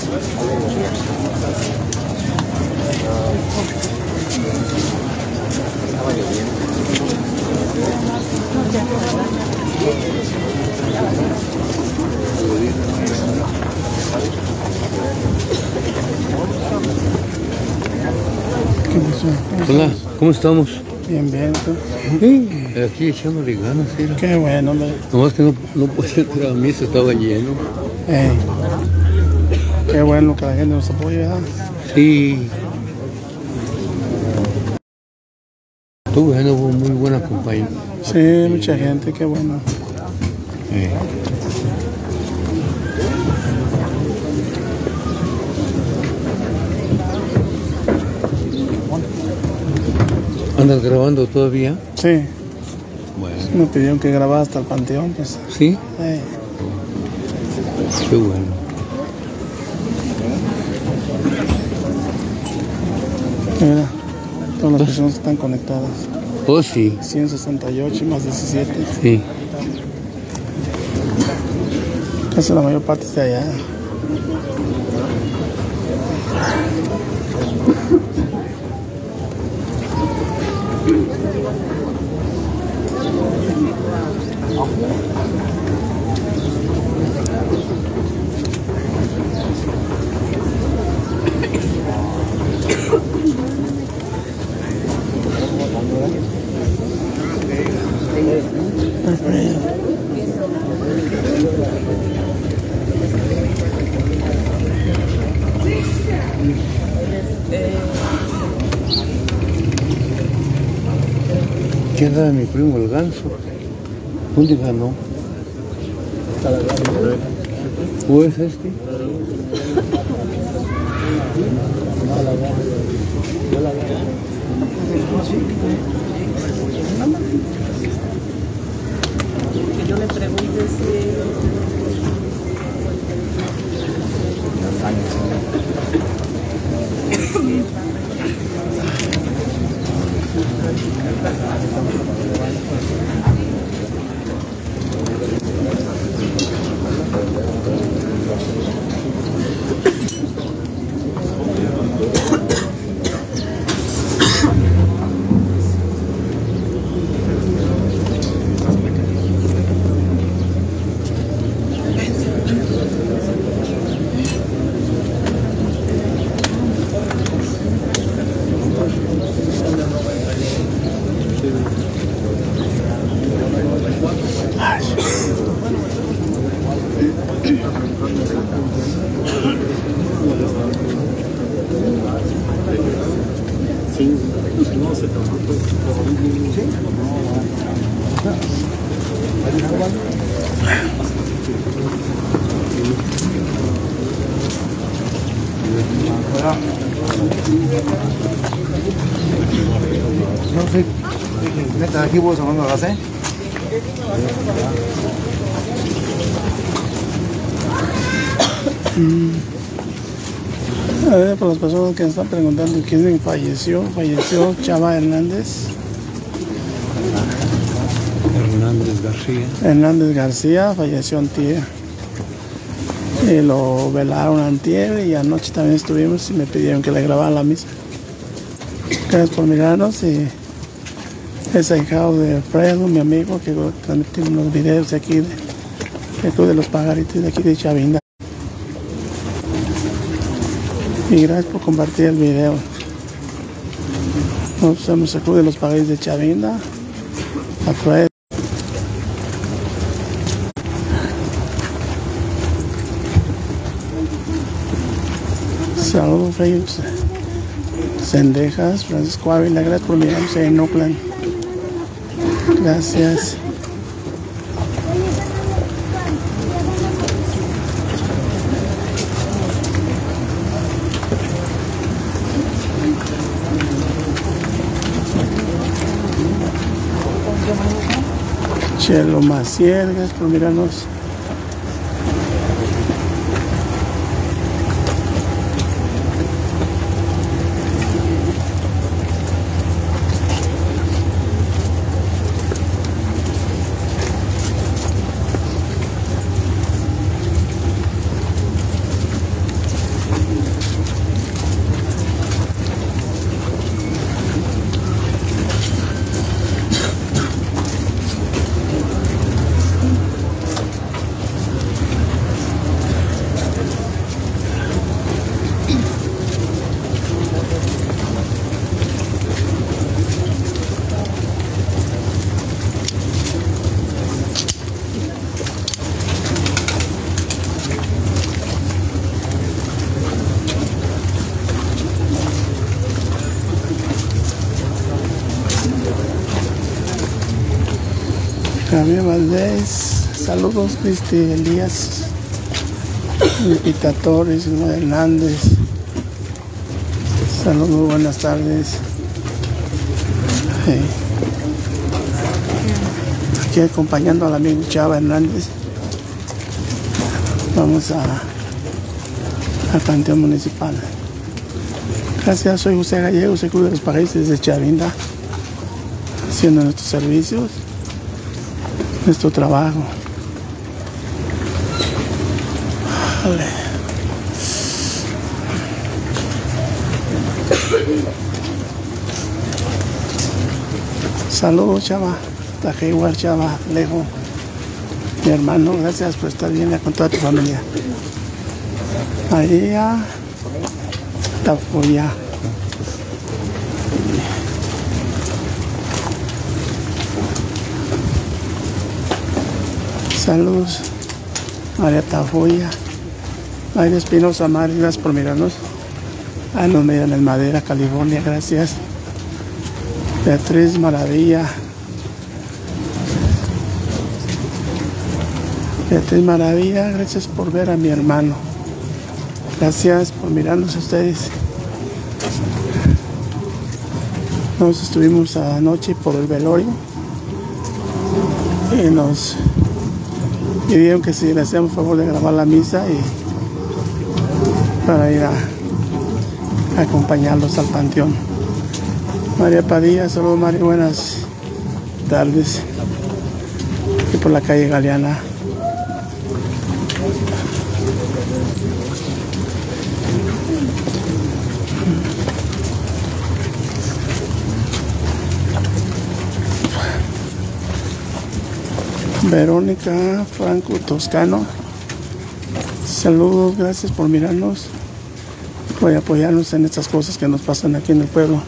¿Qué pasó? Hola, ¿cómo estamos? Bien, bien, ¿tú? Aquí echándole ganas, mira. Qué bueno, hombre. Nomás que no podía entrar a misa, estaba lleno. Ey. Qué bueno que la gente nos apoya, ¿verdad? Sí. Estuvo bueno, hubo muy buena compañía. Sí, mucha gente, qué bueno. ¿Andas grabando todavía? Sí, Bueno. me pidieron que grabara hasta el panteón, pues. ¿Sí? Ey. Qué bueno. Mira, todas las personas que están conectadas. Oh, sí. 168 más 17. Sí. Casi la mayor parte está allá. ¿Quién era mi primo el ganso? ¿Dónde ganó? ¿O es este? Que yo le pregunte si... No sé, neta, aquí vos tomando gas, ¿eh? A ver, para las personas que están preguntando quién falleció Chava Hernández. Hernández García falleció antier. Y lo velaron antier y anoche también estuvimos y me pidieron que le grabara la misa. Gracias por mirarnos y es ahijado de Alfredo, mi amigo, que transmite unos videos de aquí de los pajaritos de aquí de Chavinda. Y gracias por compartir el video. Nos somos el Club de los Pajaritos de Chavinda. Alfredo. Saludos, Reyes. Cendejas, Francisco Ávila, gracias por mirarnos en Oakland. Gracias. Chelo Maciel, gracias por mirarnos. Javier Valdés, saludos Cristi Elías, Lupita Torres, Noel Hernández, saludos, buenas tardes. Aquí acompañando al amigo Chava Hernández. Vamos al Panteón Municipal. Gracias, soy José Gallego, Seguro de los Países de Chavinda, haciendo nuestros servicios, nuestro trabajo. Vale. Saludos, Chava, igual Chava, Alejo, mi hermano, gracias por estar bien con toda tu familia. Ahí ya Tafoya. Saludos, María Tafoya, María Espinosa, María, gracias por mirarnos. Nos miran en Madera, California, gracias. Beatriz Maravilla. Beatriz Maravilla, gracias por ver a mi hermano. Gracias por mirarnos a ustedes. Nos estuvimos anoche por el velorio y nos pidieron que si le hacíamos favor de grabar la misa y para ir a acompañarlos al panteón. María Padilla, saludos María, buenas tardes. Aquí por la calle Galeana. Verónica Franco Toscano, saludos, gracias por mirarnos, por apoyarnos en estas cosas que nos pasan aquí en el pueblo.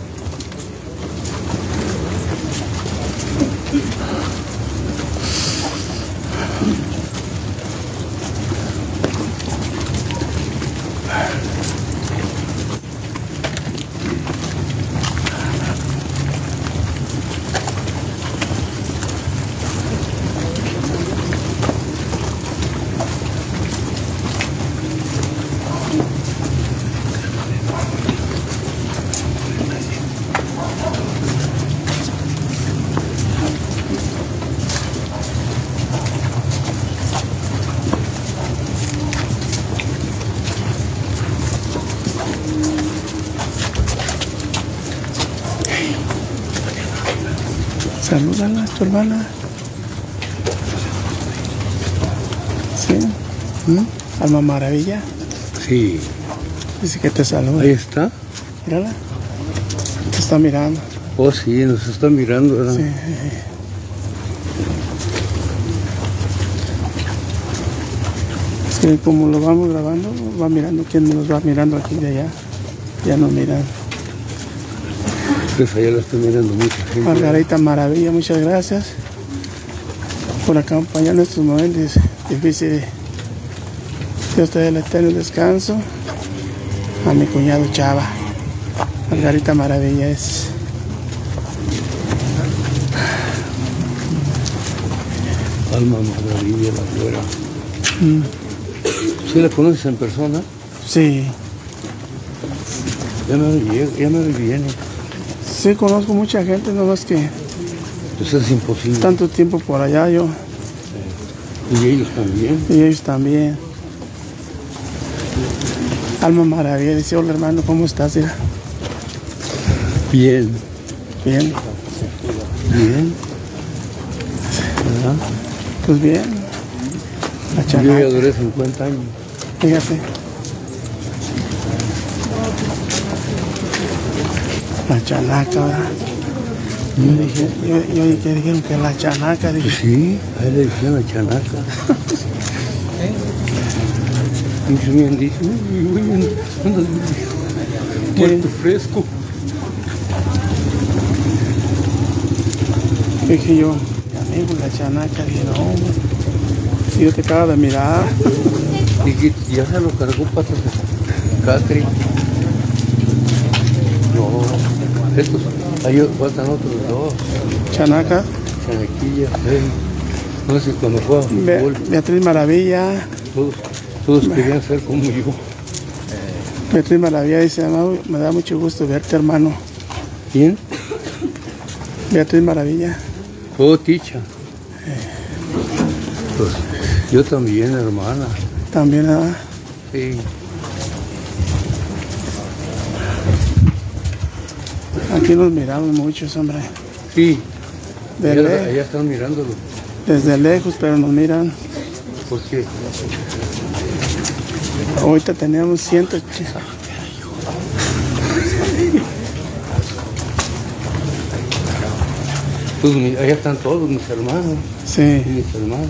Salúdala, tu hermana. ¿Sí? Alma Maravilla. Sí. Dice que te saluda. Ahí está. Mírala. Te está mirando. Oh, sí, nos está mirando, ¿verdad? Sí. Es que como lo vamos grabando, va mirando quién nos va mirando aquí de allá. Ya nos miran. Pues allá lo está mirando mucha gente. Margarita Maravilla, muchas gracias por acompañar nuestros momentos difíciles. Dios te dé el eterno descanso. A mi cuñado Chava. Margarita Maravilla es. Alma Maravilla, la güera. ¿Sí la conoces en persona? Sí. Ya me viene. Sí, conozco mucha gente, no más que Eso es imposible. tanto tiempo por allá yo. Y ellos también. Y ellos también. Alma Maravilla, dice, hola hermano, ¿cómo estás? Mira. Bien. Bien. Bien. ¿Verdad? Pues bien. La Yo chanaca. ya duré 50 años. Fíjate. La chanaca, ¿verdad? Yo dije que dijeron que la chanaca, Pues dije. sí, a él le decían la chanaca. Y me han dicho, uy, anda muerto fresco. Dije yo, amigo, la chanaca, dije, no, hombre. Si yo te acabo de mirar. Y que ya se lo cargó patas de cacri. No, estos, ahí faltan otros dos. Chanaca. Chanaquillas, No sé, cuando juega fútbol, Beatriz Maravilla. todos querían ser como yo. Beatriz Maravilla dice, "Amado, me da mucho gusto verte, hermano". ¿Quién? Beatriz Maravilla. Oh, Ticha. Pues, yo también, hermana. También, ¿verdad? Sí. Aquí nos miramos muchos, hombre. Sí. De Allá están mirándolo. desde lejos, pero nos miran. ¿Por qué? Ahorita teníamos 180. Pues allá están todos mis hermanos. Sí. Mis hermanos.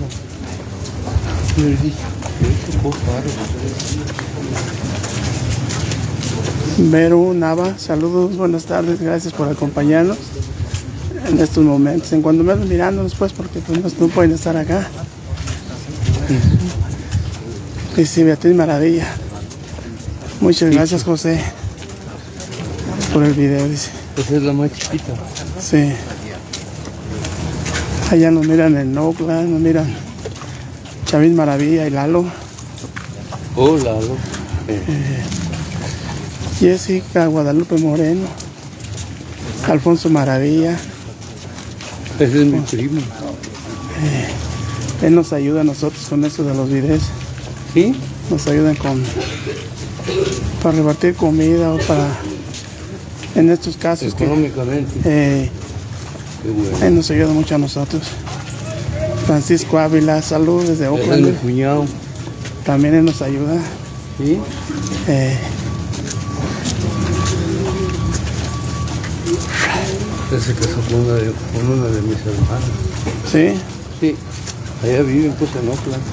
Vero Nava, saludos, buenas tardes, gracias por acompañarnos en estos momentos. En cuando menos mirándonos, pues, porque pues, no pueden estar acá. Y sí, Beatriz Maravilla. Muchas gracias, José, por el video, dice. Esa es la más chiquita. Sí. Allá nos miran en Oakland, nos miran Chavín Maravilla y Lalo. Oh, Lalo. Jessica Guadalupe Moreno. Alfonso Maravilla. Ese es mi primo. Él nos ayuda a nosotros con esto de los videos. ¿Sí? Nos ayudan para repartir comida o para, en estos casos, económicamente. Qué bueno. Él nos ayuda mucho a nosotros. Francisco Ávila, saludos desde Oakland. Es mi cuñado. También él nos ayuda. ¿Sí? Ese casó con una de mis hermanas. ¿Sí? Sí. Allá viven, pues, en Oakland.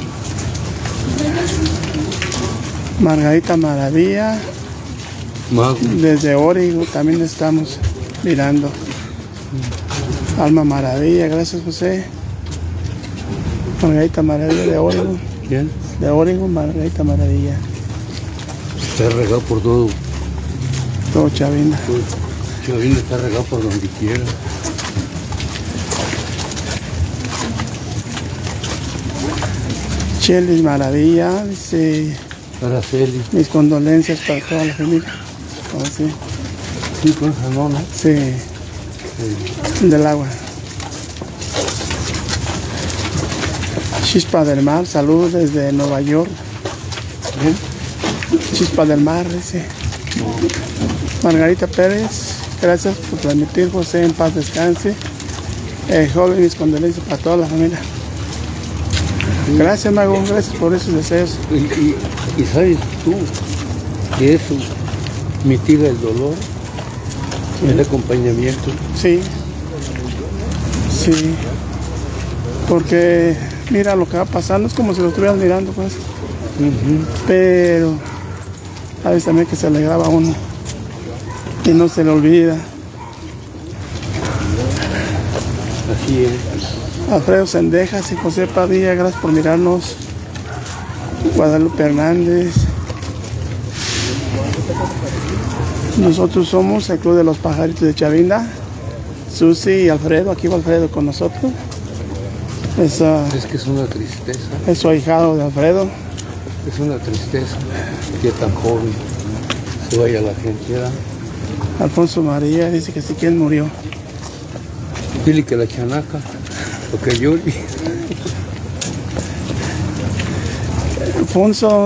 Margarita Maravilla. Mago. Desde Oregon también estamos mirando. Alma Maravilla, gracias, José. Margarita Maravilla de Oregon. ¿Quién? De Oregon, Margarita Maravilla. Está regado por todo. Todo Chavinda. Chavinda está regado por donde quiera. Chelis Maravilla, dice. Araceli. Mis condolencias para toda la familia. Oh, sí. Sí, con esa no, ¿no? Sí. Del agua. Chispa del Mar, saludos desde Nueva York. Chispa del Mar, dice. Margarita Pérez, gracias por transmitir, José, en paz descanse. Joven, mis condolencias para toda la familia. Gracias, Mago, gracias por esos deseos. Y sabes tú que eso mitiga el dolor, el acompañamiento. Sí, sí, porque mira lo que va pasando, es como si lo estuvieras mirando, pues. Pero a veces también que se le graba a uno y no se le olvida. Así es. Alfredo Sendejas y José Padilla, gracias por mirarnos. Guadalupe Hernández. Nosotros somos el Club de los Pajaritos de Chavinda. Susi y Alfredo, aquí va Alfredo con nosotros. Es que es una tristeza. Es su ahijado de Alfredo. Es una tristeza que tan joven se vaya la gente, ¿verdad? Alfonso María dice que si quien murió. Dile que la chanaca, porque yo... Alfonso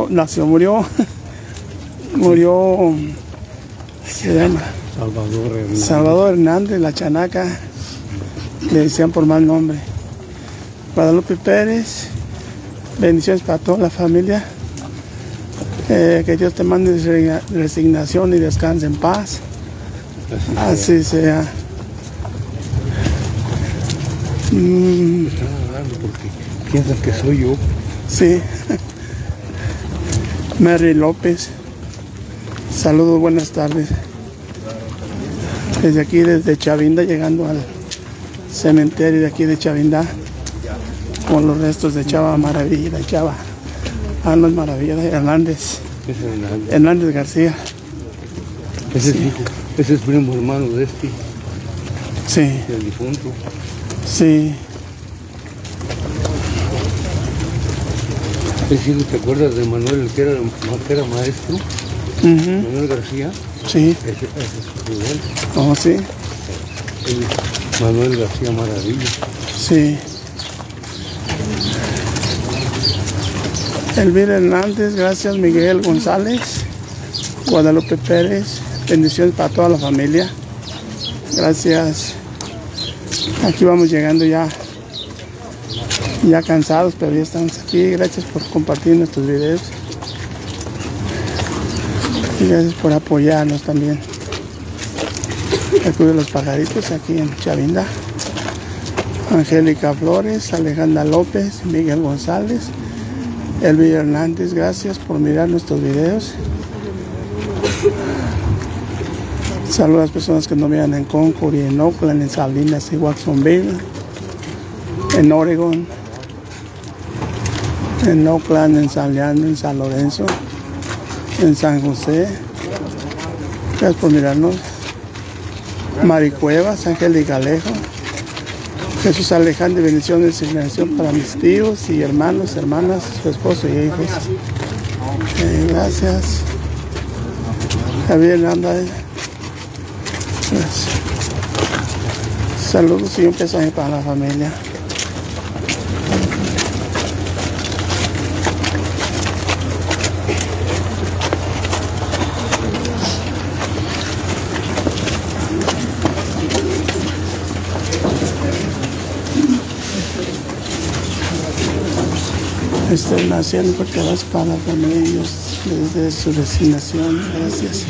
murió, se llama Salvador Hernández, la chanaca, le decían por mal nombre. Guadalupe Pérez, bendiciones para toda la familia, que Dios te mande resignación y descanse en paz, así sea. Están hablando porque piensan que soy yo. Sí. Mary López, saludos, buenas tardes. Desde aquí, desde Chavinda, llegando al cementerio de aquí de Chavinda, con los restos de Chava Maravilla, de Chava. No es Maravilla, de Hernández. Hernández García. Ese es primo hermano de este. Sí. El difunto. Sí. Es decir, ¿te acuerdas de Manuel, el que era maestro? Manuel García. Sí. Ese es Miguel. Oh, sí. Manuel García Maravilla. Sí. Elvira Hernández, gracias. Miguel González, Guadalupe Pérez, bendiciones para toda la familia. Gracias. Aquí vamos llegando ya cansados, pero ya estamos aquí. Gracias por compartir nuestros videos. Y gracias por apoyarnos también. El Club de los Pajaritos aquí en Chavinda. Angélica Flores, Alejandra López, Miguel González, Elvira Hernández, gracias por mirar nuestros videos. Saludos a las personas que nos miran en Concord y en Oakland, en Salinas y Watsonville, en Oregon, en Oakland, en San Leandro, en San Lorenzo, en San José. Gracias por mirarnos. Mari Cuevas, Angélica Alejo, Jesús Alejandro, bendiciones y bendición para mis tíos y hermanos, hermanas, su esposo y hijos. Gracias. Javier Hernández. Gracias. Saludos y un mensaje para la familia. Naciendo porque vas para la familia ellos desde su resignación. Gracias.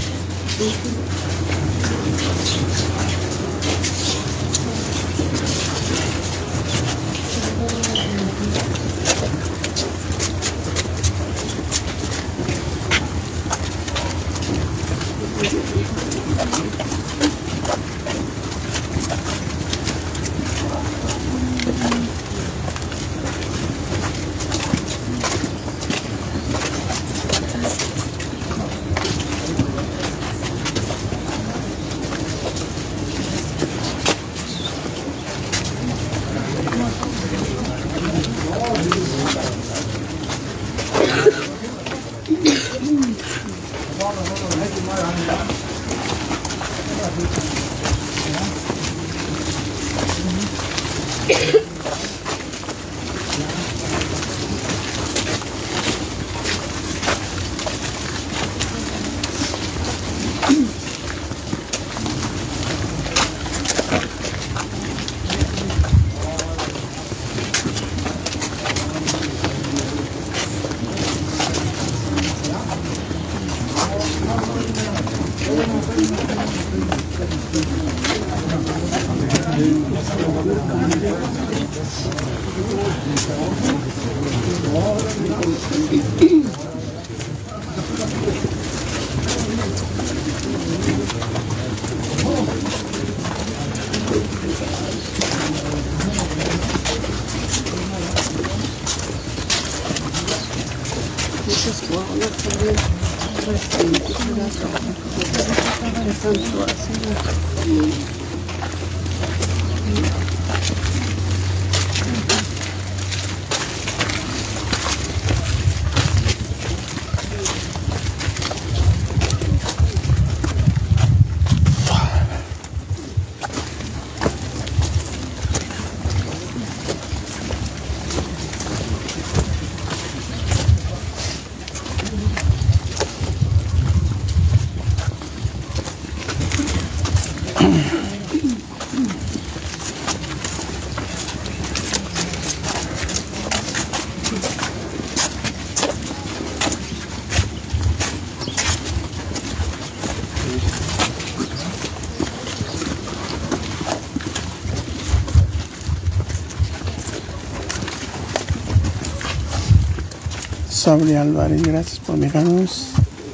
Sabri Álvarez, gracias por mirarnos.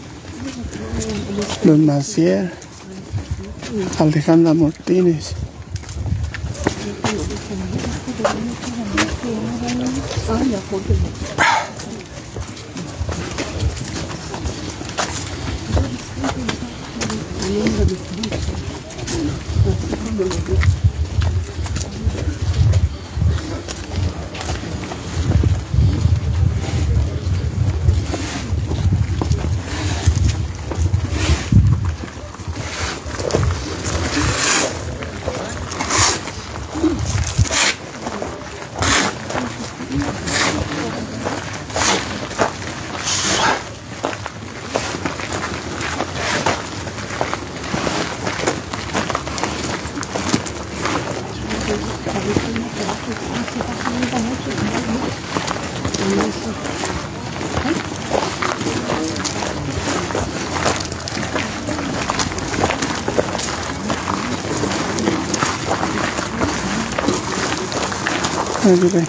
Luz Macier, Alejandra Martínez. Aquí.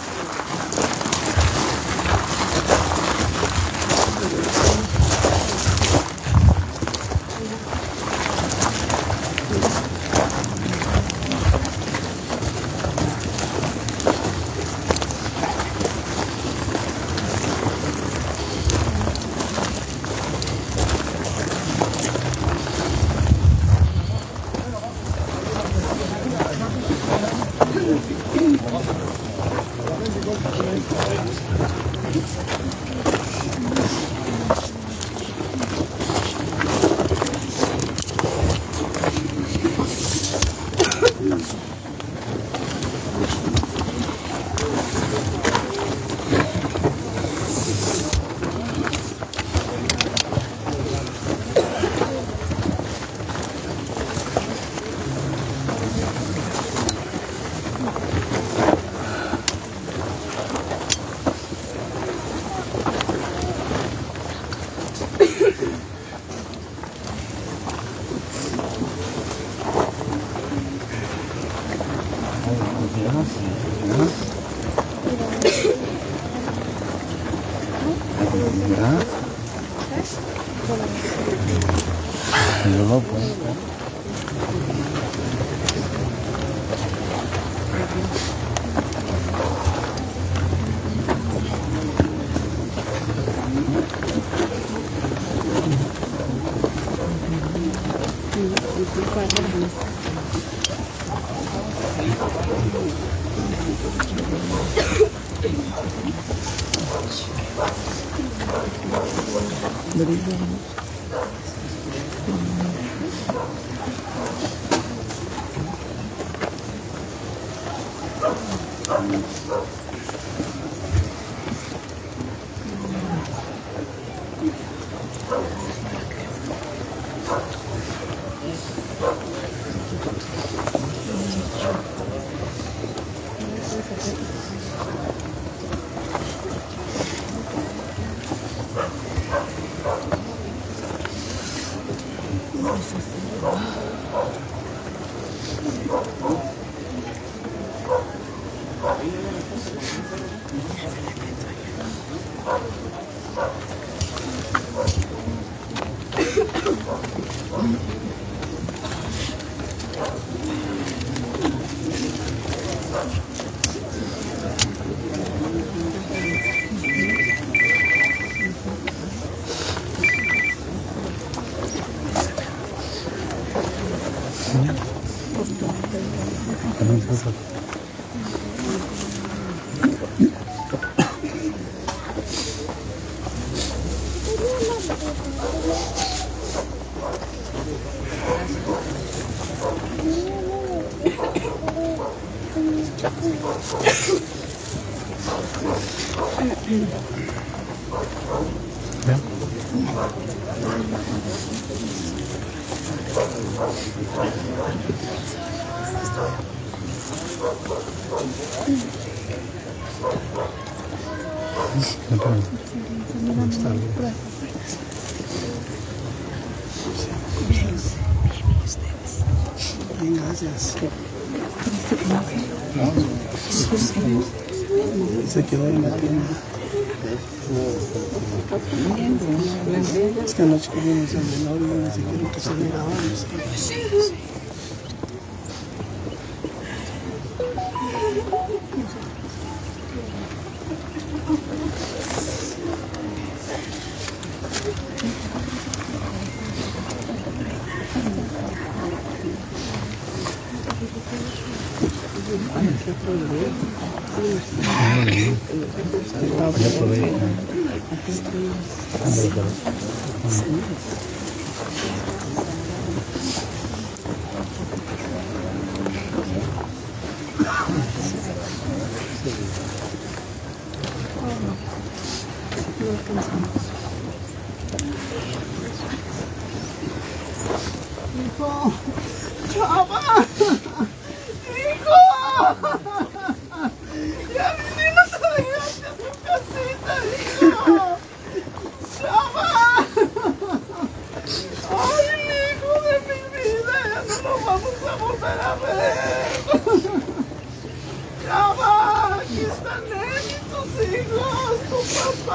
Gracias. Se quedó en la tienda. Es que anoche que vimos el menor y no se quiero que se vea ahora. ¡Chava!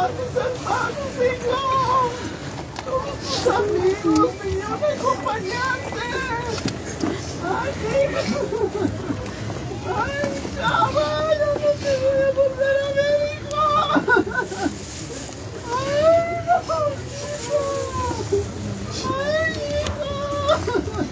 a tus hermanos, hijo. Todos tus amigos vinieron a acompañarte. Ay, hijo. Ay, chava, yo no te voy a volver a ver, hijo. Ay, no, hijo. Ay, hijo.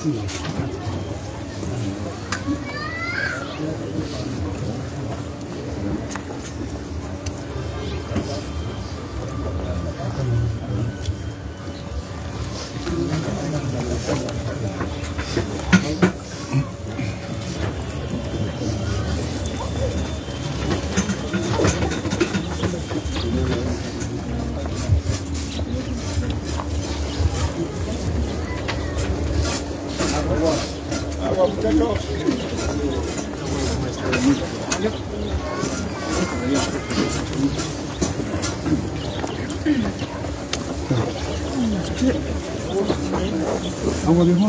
¿Agua, viejo?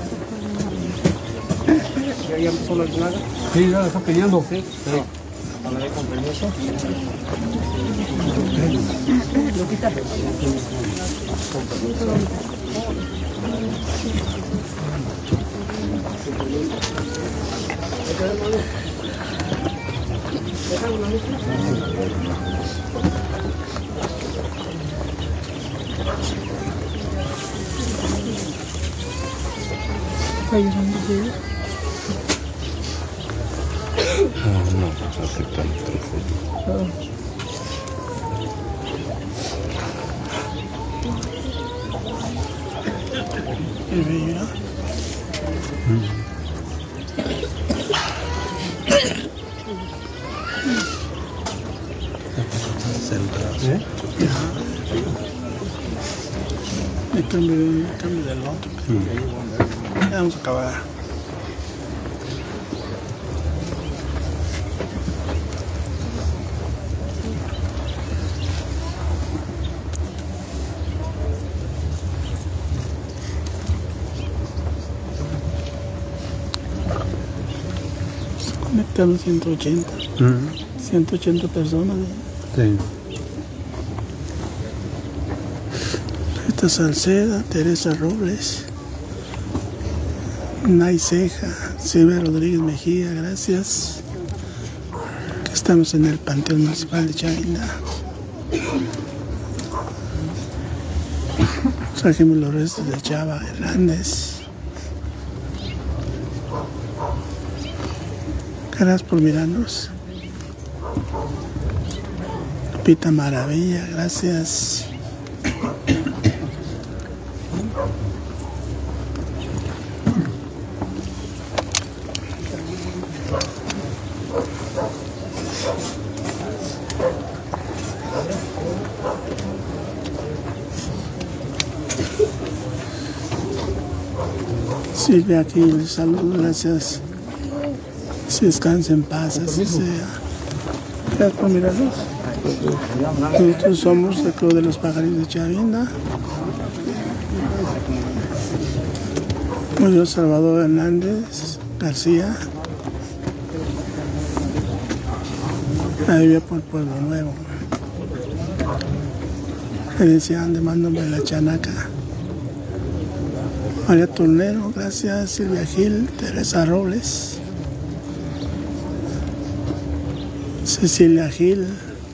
¿Ya empezó la plaga? Sí, ya está peleando. Sí. Hablaré con permiso. Lo quita. No, hace tanto. El cambio del loto. Ya vamos a acabar. Se conectaron 180. 180 personas. Sí. Rita Salceda, Teresa Robles, Nay Ceja, Silvia Rodríguez Mejía, gracias. Estamos en el Panteón Municipal de Chavinda. Trajimos los restos de Chava Hernández. Gracias por mirarnos. Lupita Maravilla, gracias. Silvia, aquí les saludo, gracias. Si descansen en paz, así sea. Gracias por mirarnos. Nosotros somos el Club de los Pajaritos de Chavinda. Murió Salvador Hernández García. Ahí vivía por Pueblo Nuevo. Le decían, demándome la chanaca. María Tornero, gracias. Silvia Gil, Teresa Robles, Cecilia Gil,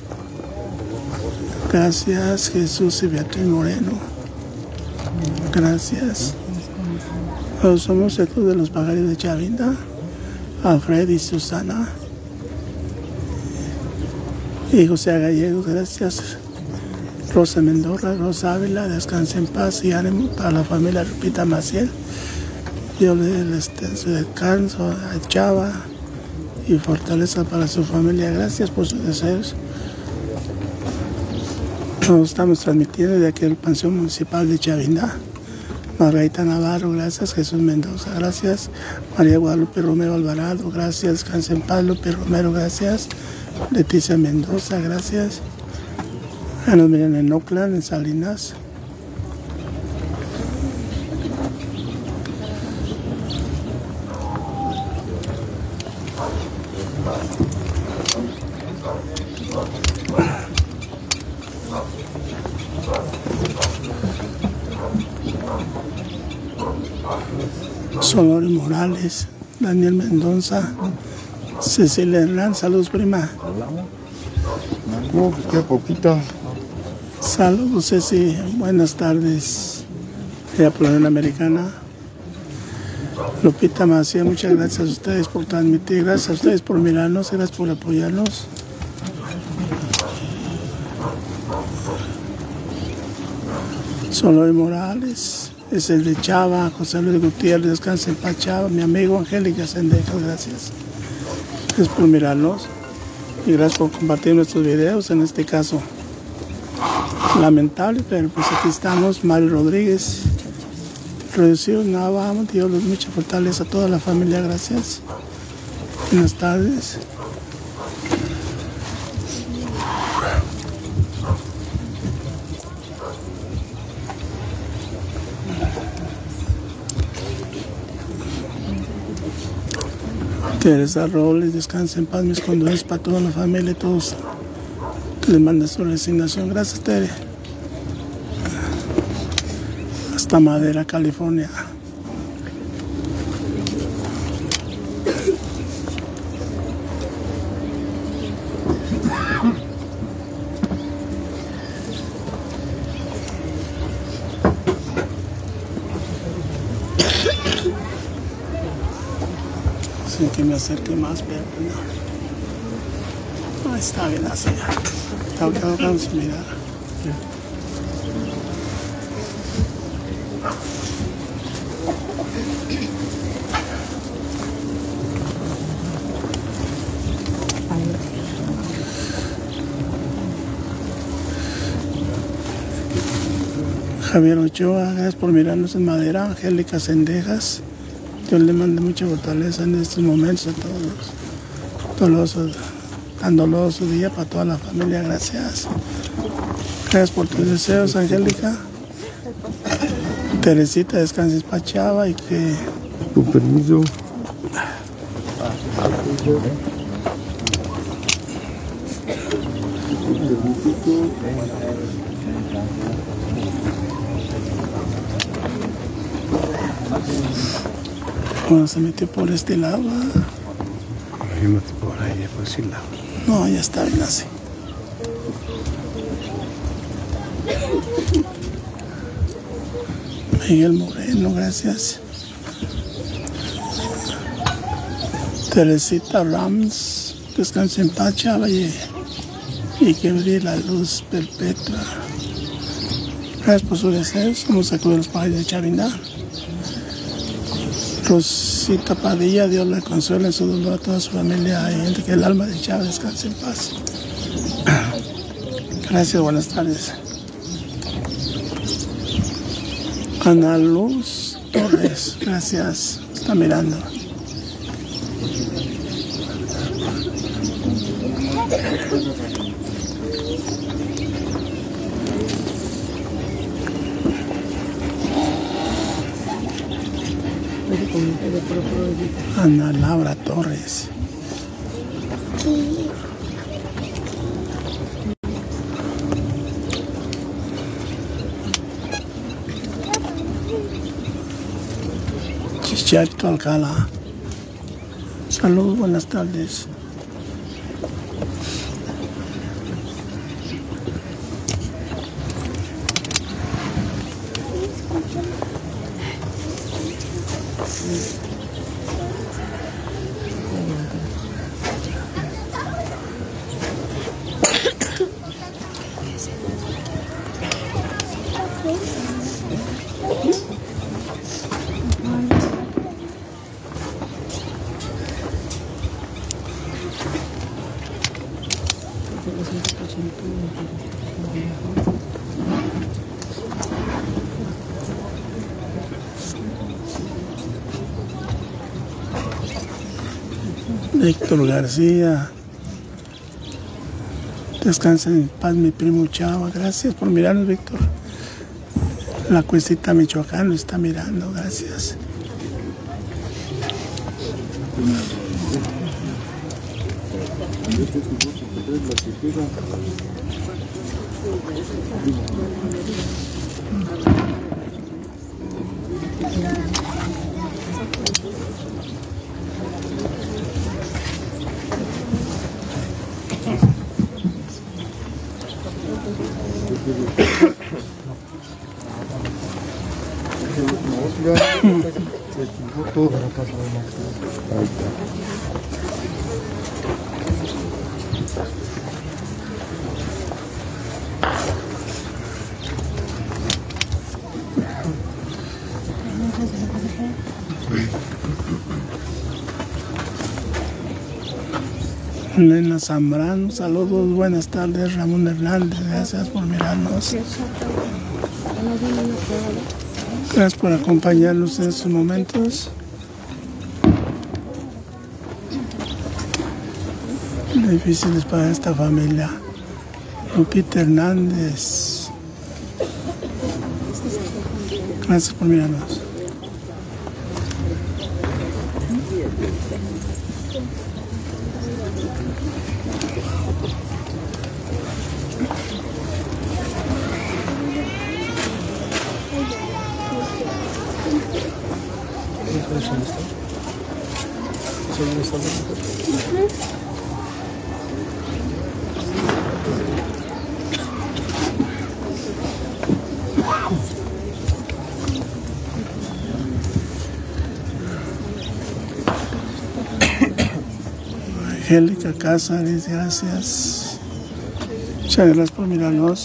gracias. Jesús y Beatriz Moreno, gracias. Nosotros somos el Club de los Pajaritos de Chavinda. Alfred y Susana y José Gallego, gracias. Rosa Mendoza, Rosa Ávila, descanse en paz y ánimo para la familia Lupita Maciel. Dios le dé el extenso descanso a Chava y fortaleza para su familia. Gracias por sus deseos. Nos estamos transmitiendo de aquí del Panteón Municipal de Chavinda. Margarita Navarro, gracias. Jesús Mendoza, gracias. María Guadalupe Romero Alvarado, gracias. Descanse en paz, Lupe Romero, gracias. Leticia Mendoza, gracias. Nos miran en Oakland, en Salinas. Solori Morales, Daniel Mendoza, Cecilia Hernán, saludos prima. No, pues qué poquito. Saludos Ceci, buenas tardes. De la Plana Americana. Lupita Macías, muchas gracias a ustedes por transmitir, gracias a ustedes por mirarnos, gracias por apoyarnos. Soloy Morales, es el de Chava, José Luis Gutiérrez, descansa en paz Chava, mi amigo Angélica Sendejas, gracias. Gracias por mirarnos y gracias por compartir nuestros videos, en este caso lamentable, pero pues aquí estamos. Mario Rodríguez, reducido Nava, Dios les mucha fortaleza a toda la familia, gracias. Buenas tardes. Teresa Robles, descansa en paz, mis condolencias para toda la familia y todos les manda su resignación. Gracias, Tere. Hasta Madera, California. Sin que me acerque más, pero no. Está bien así. Vamos a mirar. Javier Ochoa, gracias por mirarnos en Madera. Angélica Sendejas, Dios le manda mucha fortaleza en estos momentos a todos los tan doloroso día para toda la familia, gracias. Gracias por tus deseos, Angélica. Teresita, descanses pa' Chava y que... Con permiso. Bueno, se metió por este lado. Yo metí por ahí, por ese lado. No, ya está bien así. Miguel Moreno, gracias. Teresita Rams, descansa en paz, Chava, y que brille la luz perpetua. Gracias por sus deseos. Somos aquí de los padres de Chavinda. Rosita Padilla, Dios la consuela en su dolor a toda su familia y gente que el alma de Chava descanse en paz. Gracias, buenas tardes. Ana Luz Torres, gracias, está mirando. Ana Laura Torres. Chicharito Alcalá. Saludos, buenas tardes. Víctor García, descansa en paz mi primo Chava, gracias por mirarnos, Víctor. La Cuestita Michoacán lo está mirando, gracias. Tú. Elena Zambrano, saludos, buenas tardes. Ramón Hernández, gracias por mirarnos. Gracias por acompañarnos en estos momentos. Difíciles para esta familia. Lupita Hernández, gracias por mirarnos. Angélica Cázares, gracias. Muchas gracias por mirarnos.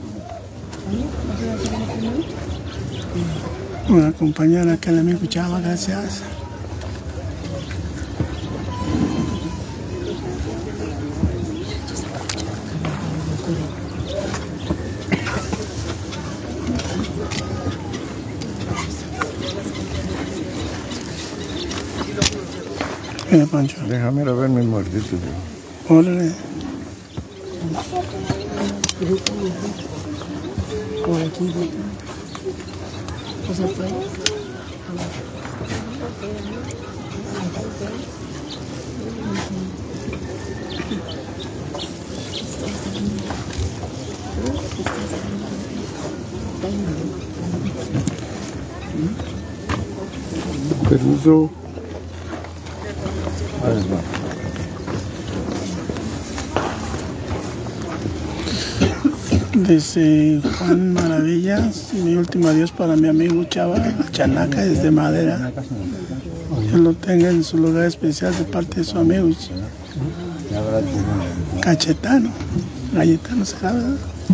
Por acompañar acá al amigo Chava, gracias. Mira, Pancho. Déjame ir a ver mi muertito. Órale. Por aquí. ¿Cosa fue? Permiso. Dice Juan Maravillas, mi último adiós para mi amigo Chava Chanaca desde Madera. Que lo tenga en su lugar especial de parte de su amigo Cachetano. Galletano será, ¿verdad?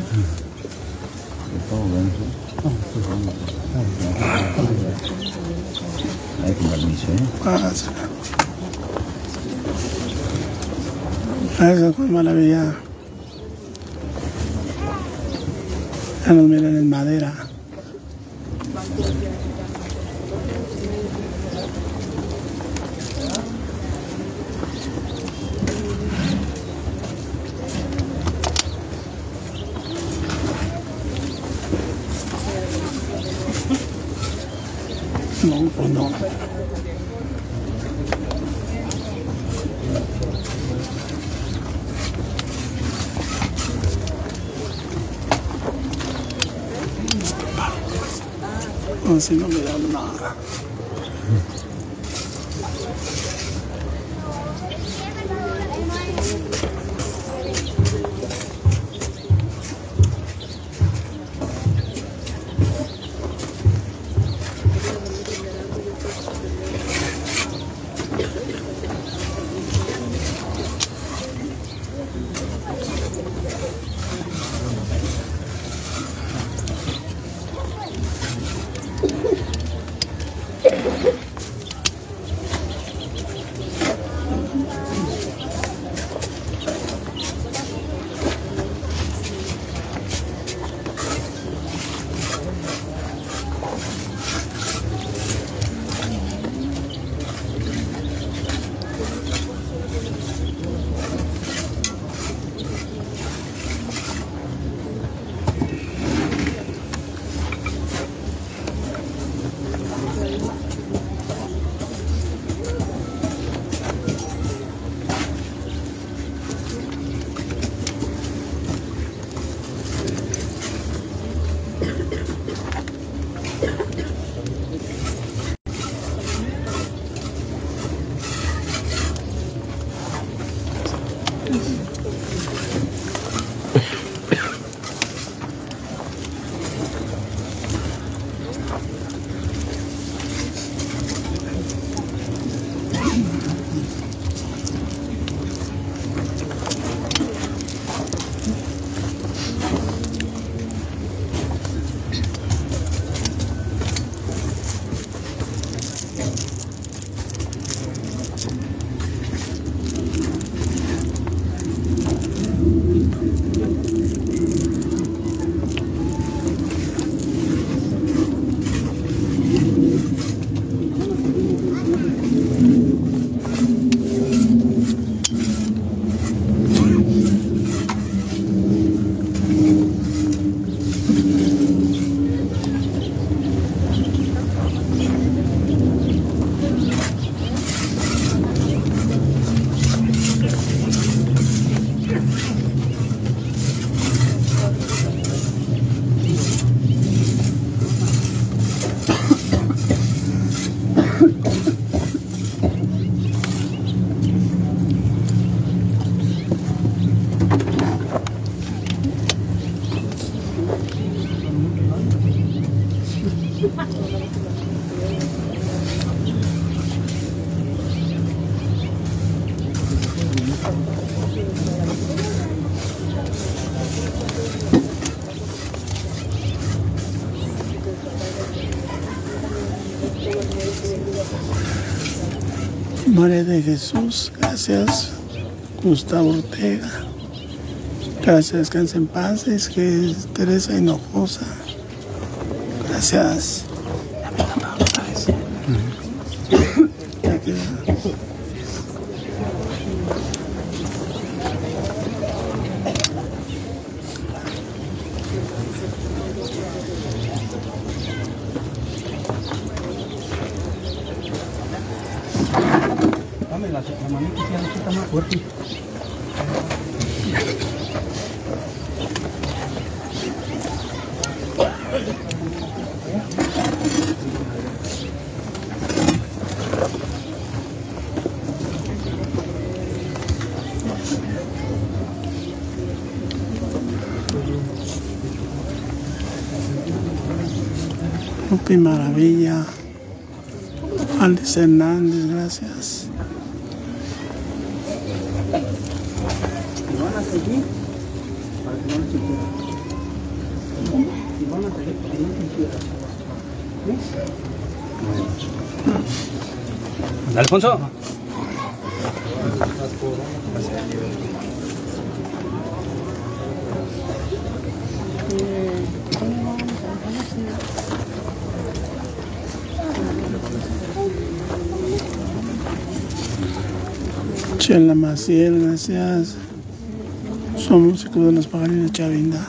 Gracias, Juan Maravilla. Ya nos miran en Madera. No, pues no. Así no me dan nada. María de Jesús, gracias. Gustavo Ortega, gracias. Descansa en paz. Es que es Teresa Hinojosa, gracias. Ya queda. Dame la manita, si la quita más fuerte. Lupi Maravilla, Alex Hernández, gracias. Si van a seguir, para que no les hiciera. Si van a seguir, para que no les hiciera. Dale, Alfonso. Chela Maciel, gracias. Somos músicos de los Pagalinos Chavinda.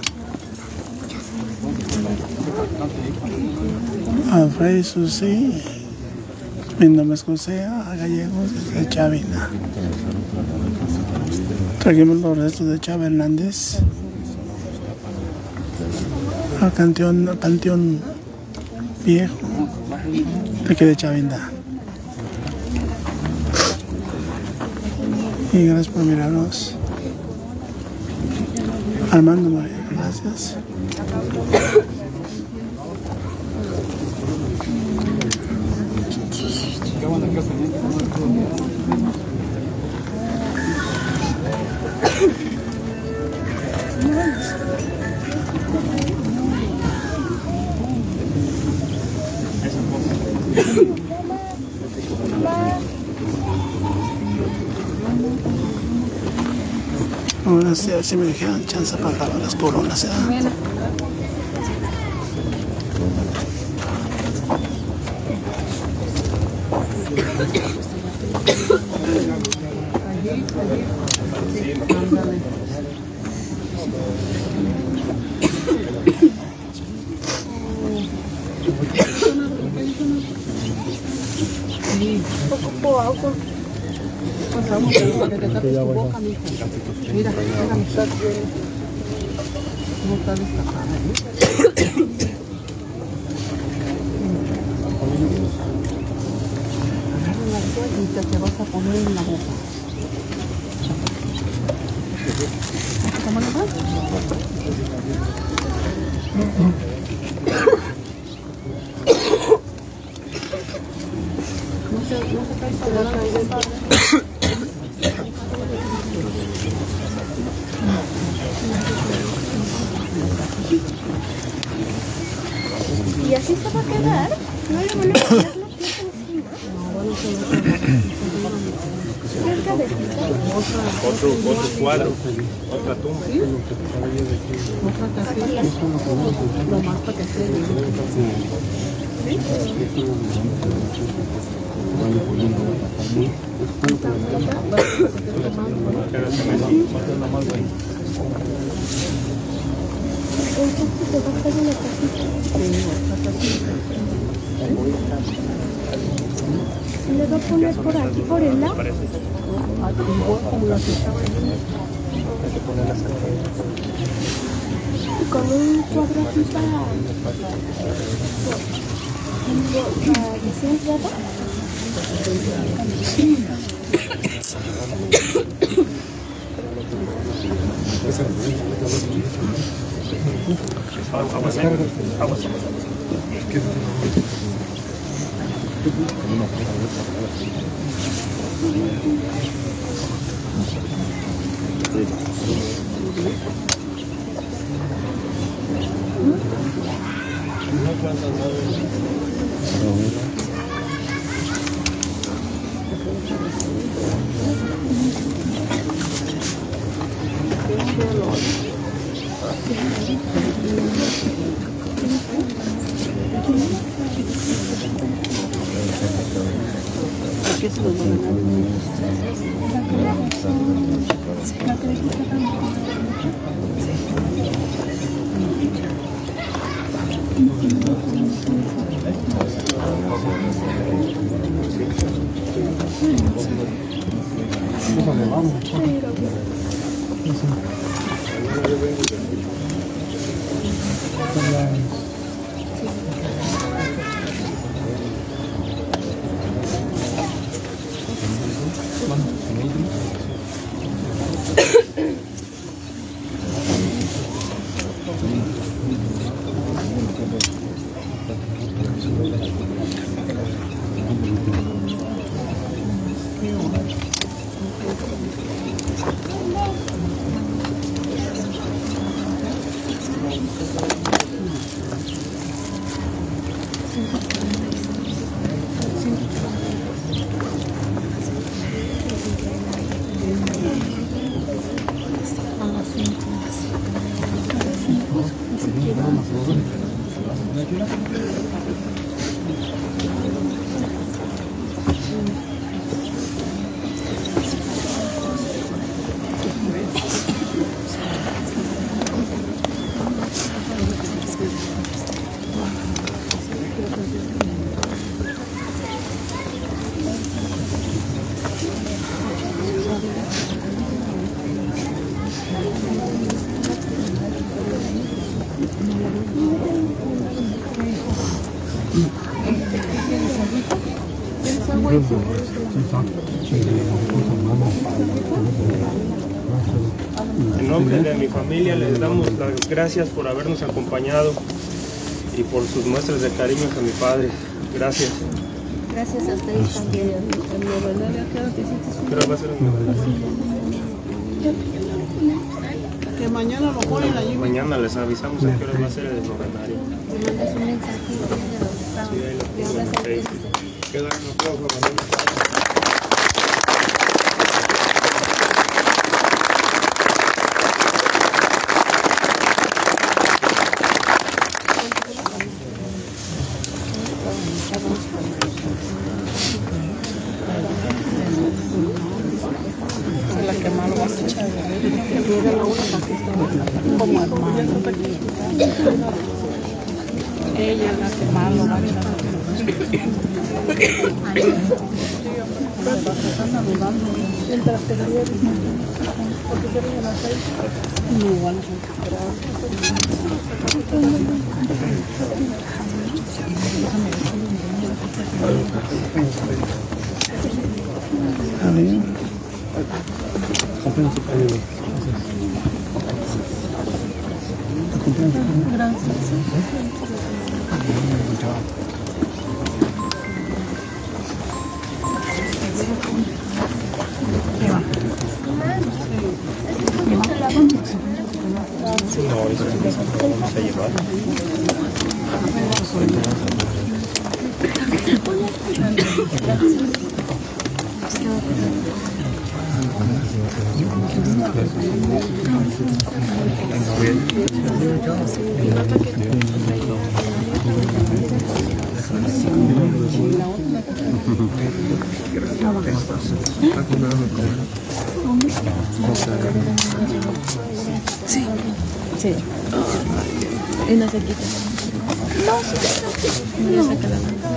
A Fray Susi, mi nombre es José, a Gallegos desde Chavinda. Trajimos los restos de Chava Hernández al Panteón Viejo de aquí de Chavinda. Y gracias por mirarnos. Armando María, gracias. Ahora sí, a ver si me dejaran chance para grabar las coronas, ¿eh? Mira, no está destacada. Agarra la toallita que vas a poner en la boca. ¿Cómo le vas? No se cae para ¿Y así se va a quedar? ¿No le van a poner los pies encima? Cerca de otro cuadro, otra tumba. otra casilla, lo más para que se entonces se va a hacer una casita. ¿Le va a poner por aquí, por el lado? Con un cuadro así para recién entrada. ¿Qué se los van a dar? En nombre de mi familia les damos las gracias por habernos acompañado y por sus muestras de cariño a mi padre. Gracias. Gracias a ustedes también. Creo que va a ser un Que mañana lo ponen allí. Mañana les avisamos a qué hora va a ser el novenario. Me mandas un mensajito de donde estaba. Sí, ahí lo pongo en Facebook. Queda un aplauso, Manuel. La que más lo vas a echar. Como hermano. Ella es la que más lo va a echar. No van a recuperar. No, eso lo vamos a llevar. Sí, sí. Y no se quita. No se quita. No le saca la mano.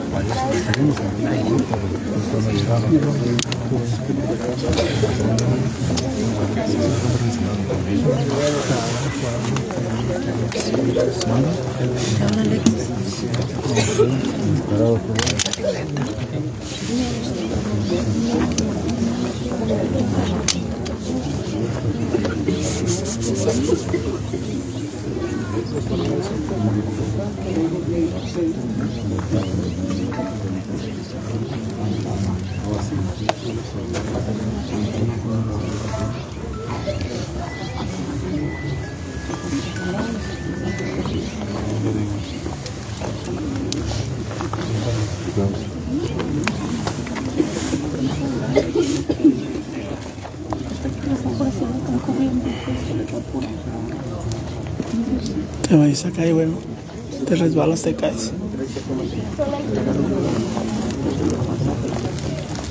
Te vayas a caer, bueno, te resbalas, te caes.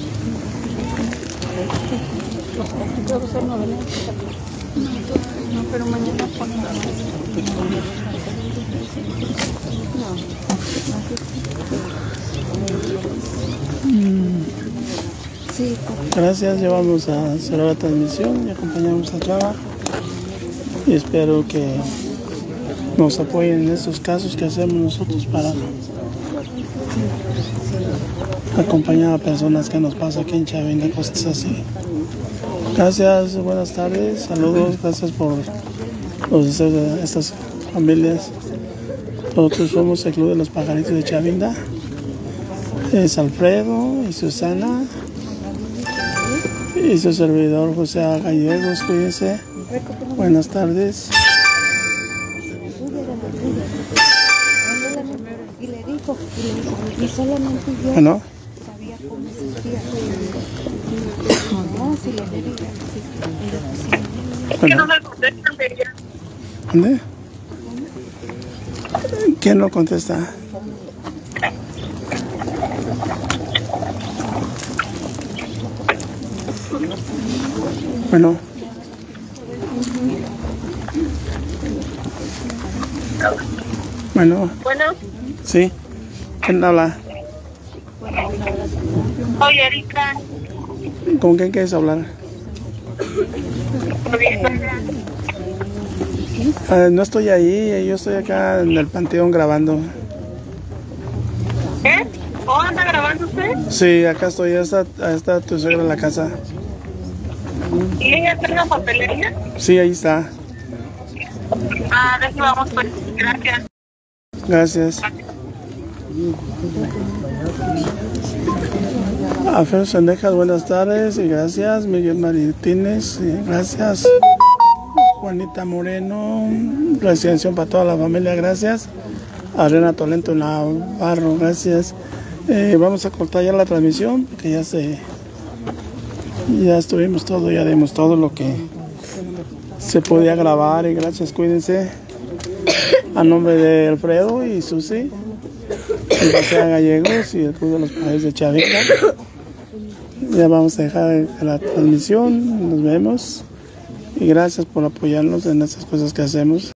usted no venía. No, pero mañana Sí. Gracias, llevamos a cerrar la transmisión y acompañamos a Chava. Y espero que nos apoyen en estos casos que hacemos nosotros para acompañar a personas que nos pasa aquí en Chavinda, cosas así. Gracias, buenas tardes, saludos, gracias por los deseos de estas familias. Nosotros somos el Club de los Pajaritos de Chavinda. Es Alfredo y Susana y su servidor José Gallegos. Cuídense. Buenas tardes. Y le dijo, y solamente yo ¿Bueno? sabía cómo existía. No, si le diría. Bueno. ¿Dónde? ¿Quién no contesta? Bueno. Bueno. Bueno. Sí. ¿Quién habla? Soy Erika. ¿Con quién quieres hablar? No estoy ahí, yo estoy acá en el panteón grabando. ¿Eh? ¿Oh, anda grabando usted? Sí, acá estoy, ya está tu suegra en la casa. ¿Y ella tiene una papelería? Sí, ahí está. Ah, de aquí vamos, pues. Gracias. Gracias. Alfredo Sendejas, buenas tardes y gracias. Miguel Martínez, gracias. Juanita Moreno, residencia para toda la familia, gracias. Adriana Tolento Navarro, gracias. Vamos a cortar ya la transmisión porque ya estuvimos todo, ya dimos todo lo que se podía grabar y gracias, cuídense. A nombre de Alfredo y Susi, y José Gallegos y el Club de los Pajaritos de Chavinda, ya vamos a dejar la transmisión, nos vemos y gracias por apoyarnos en estas cosas que hacemos.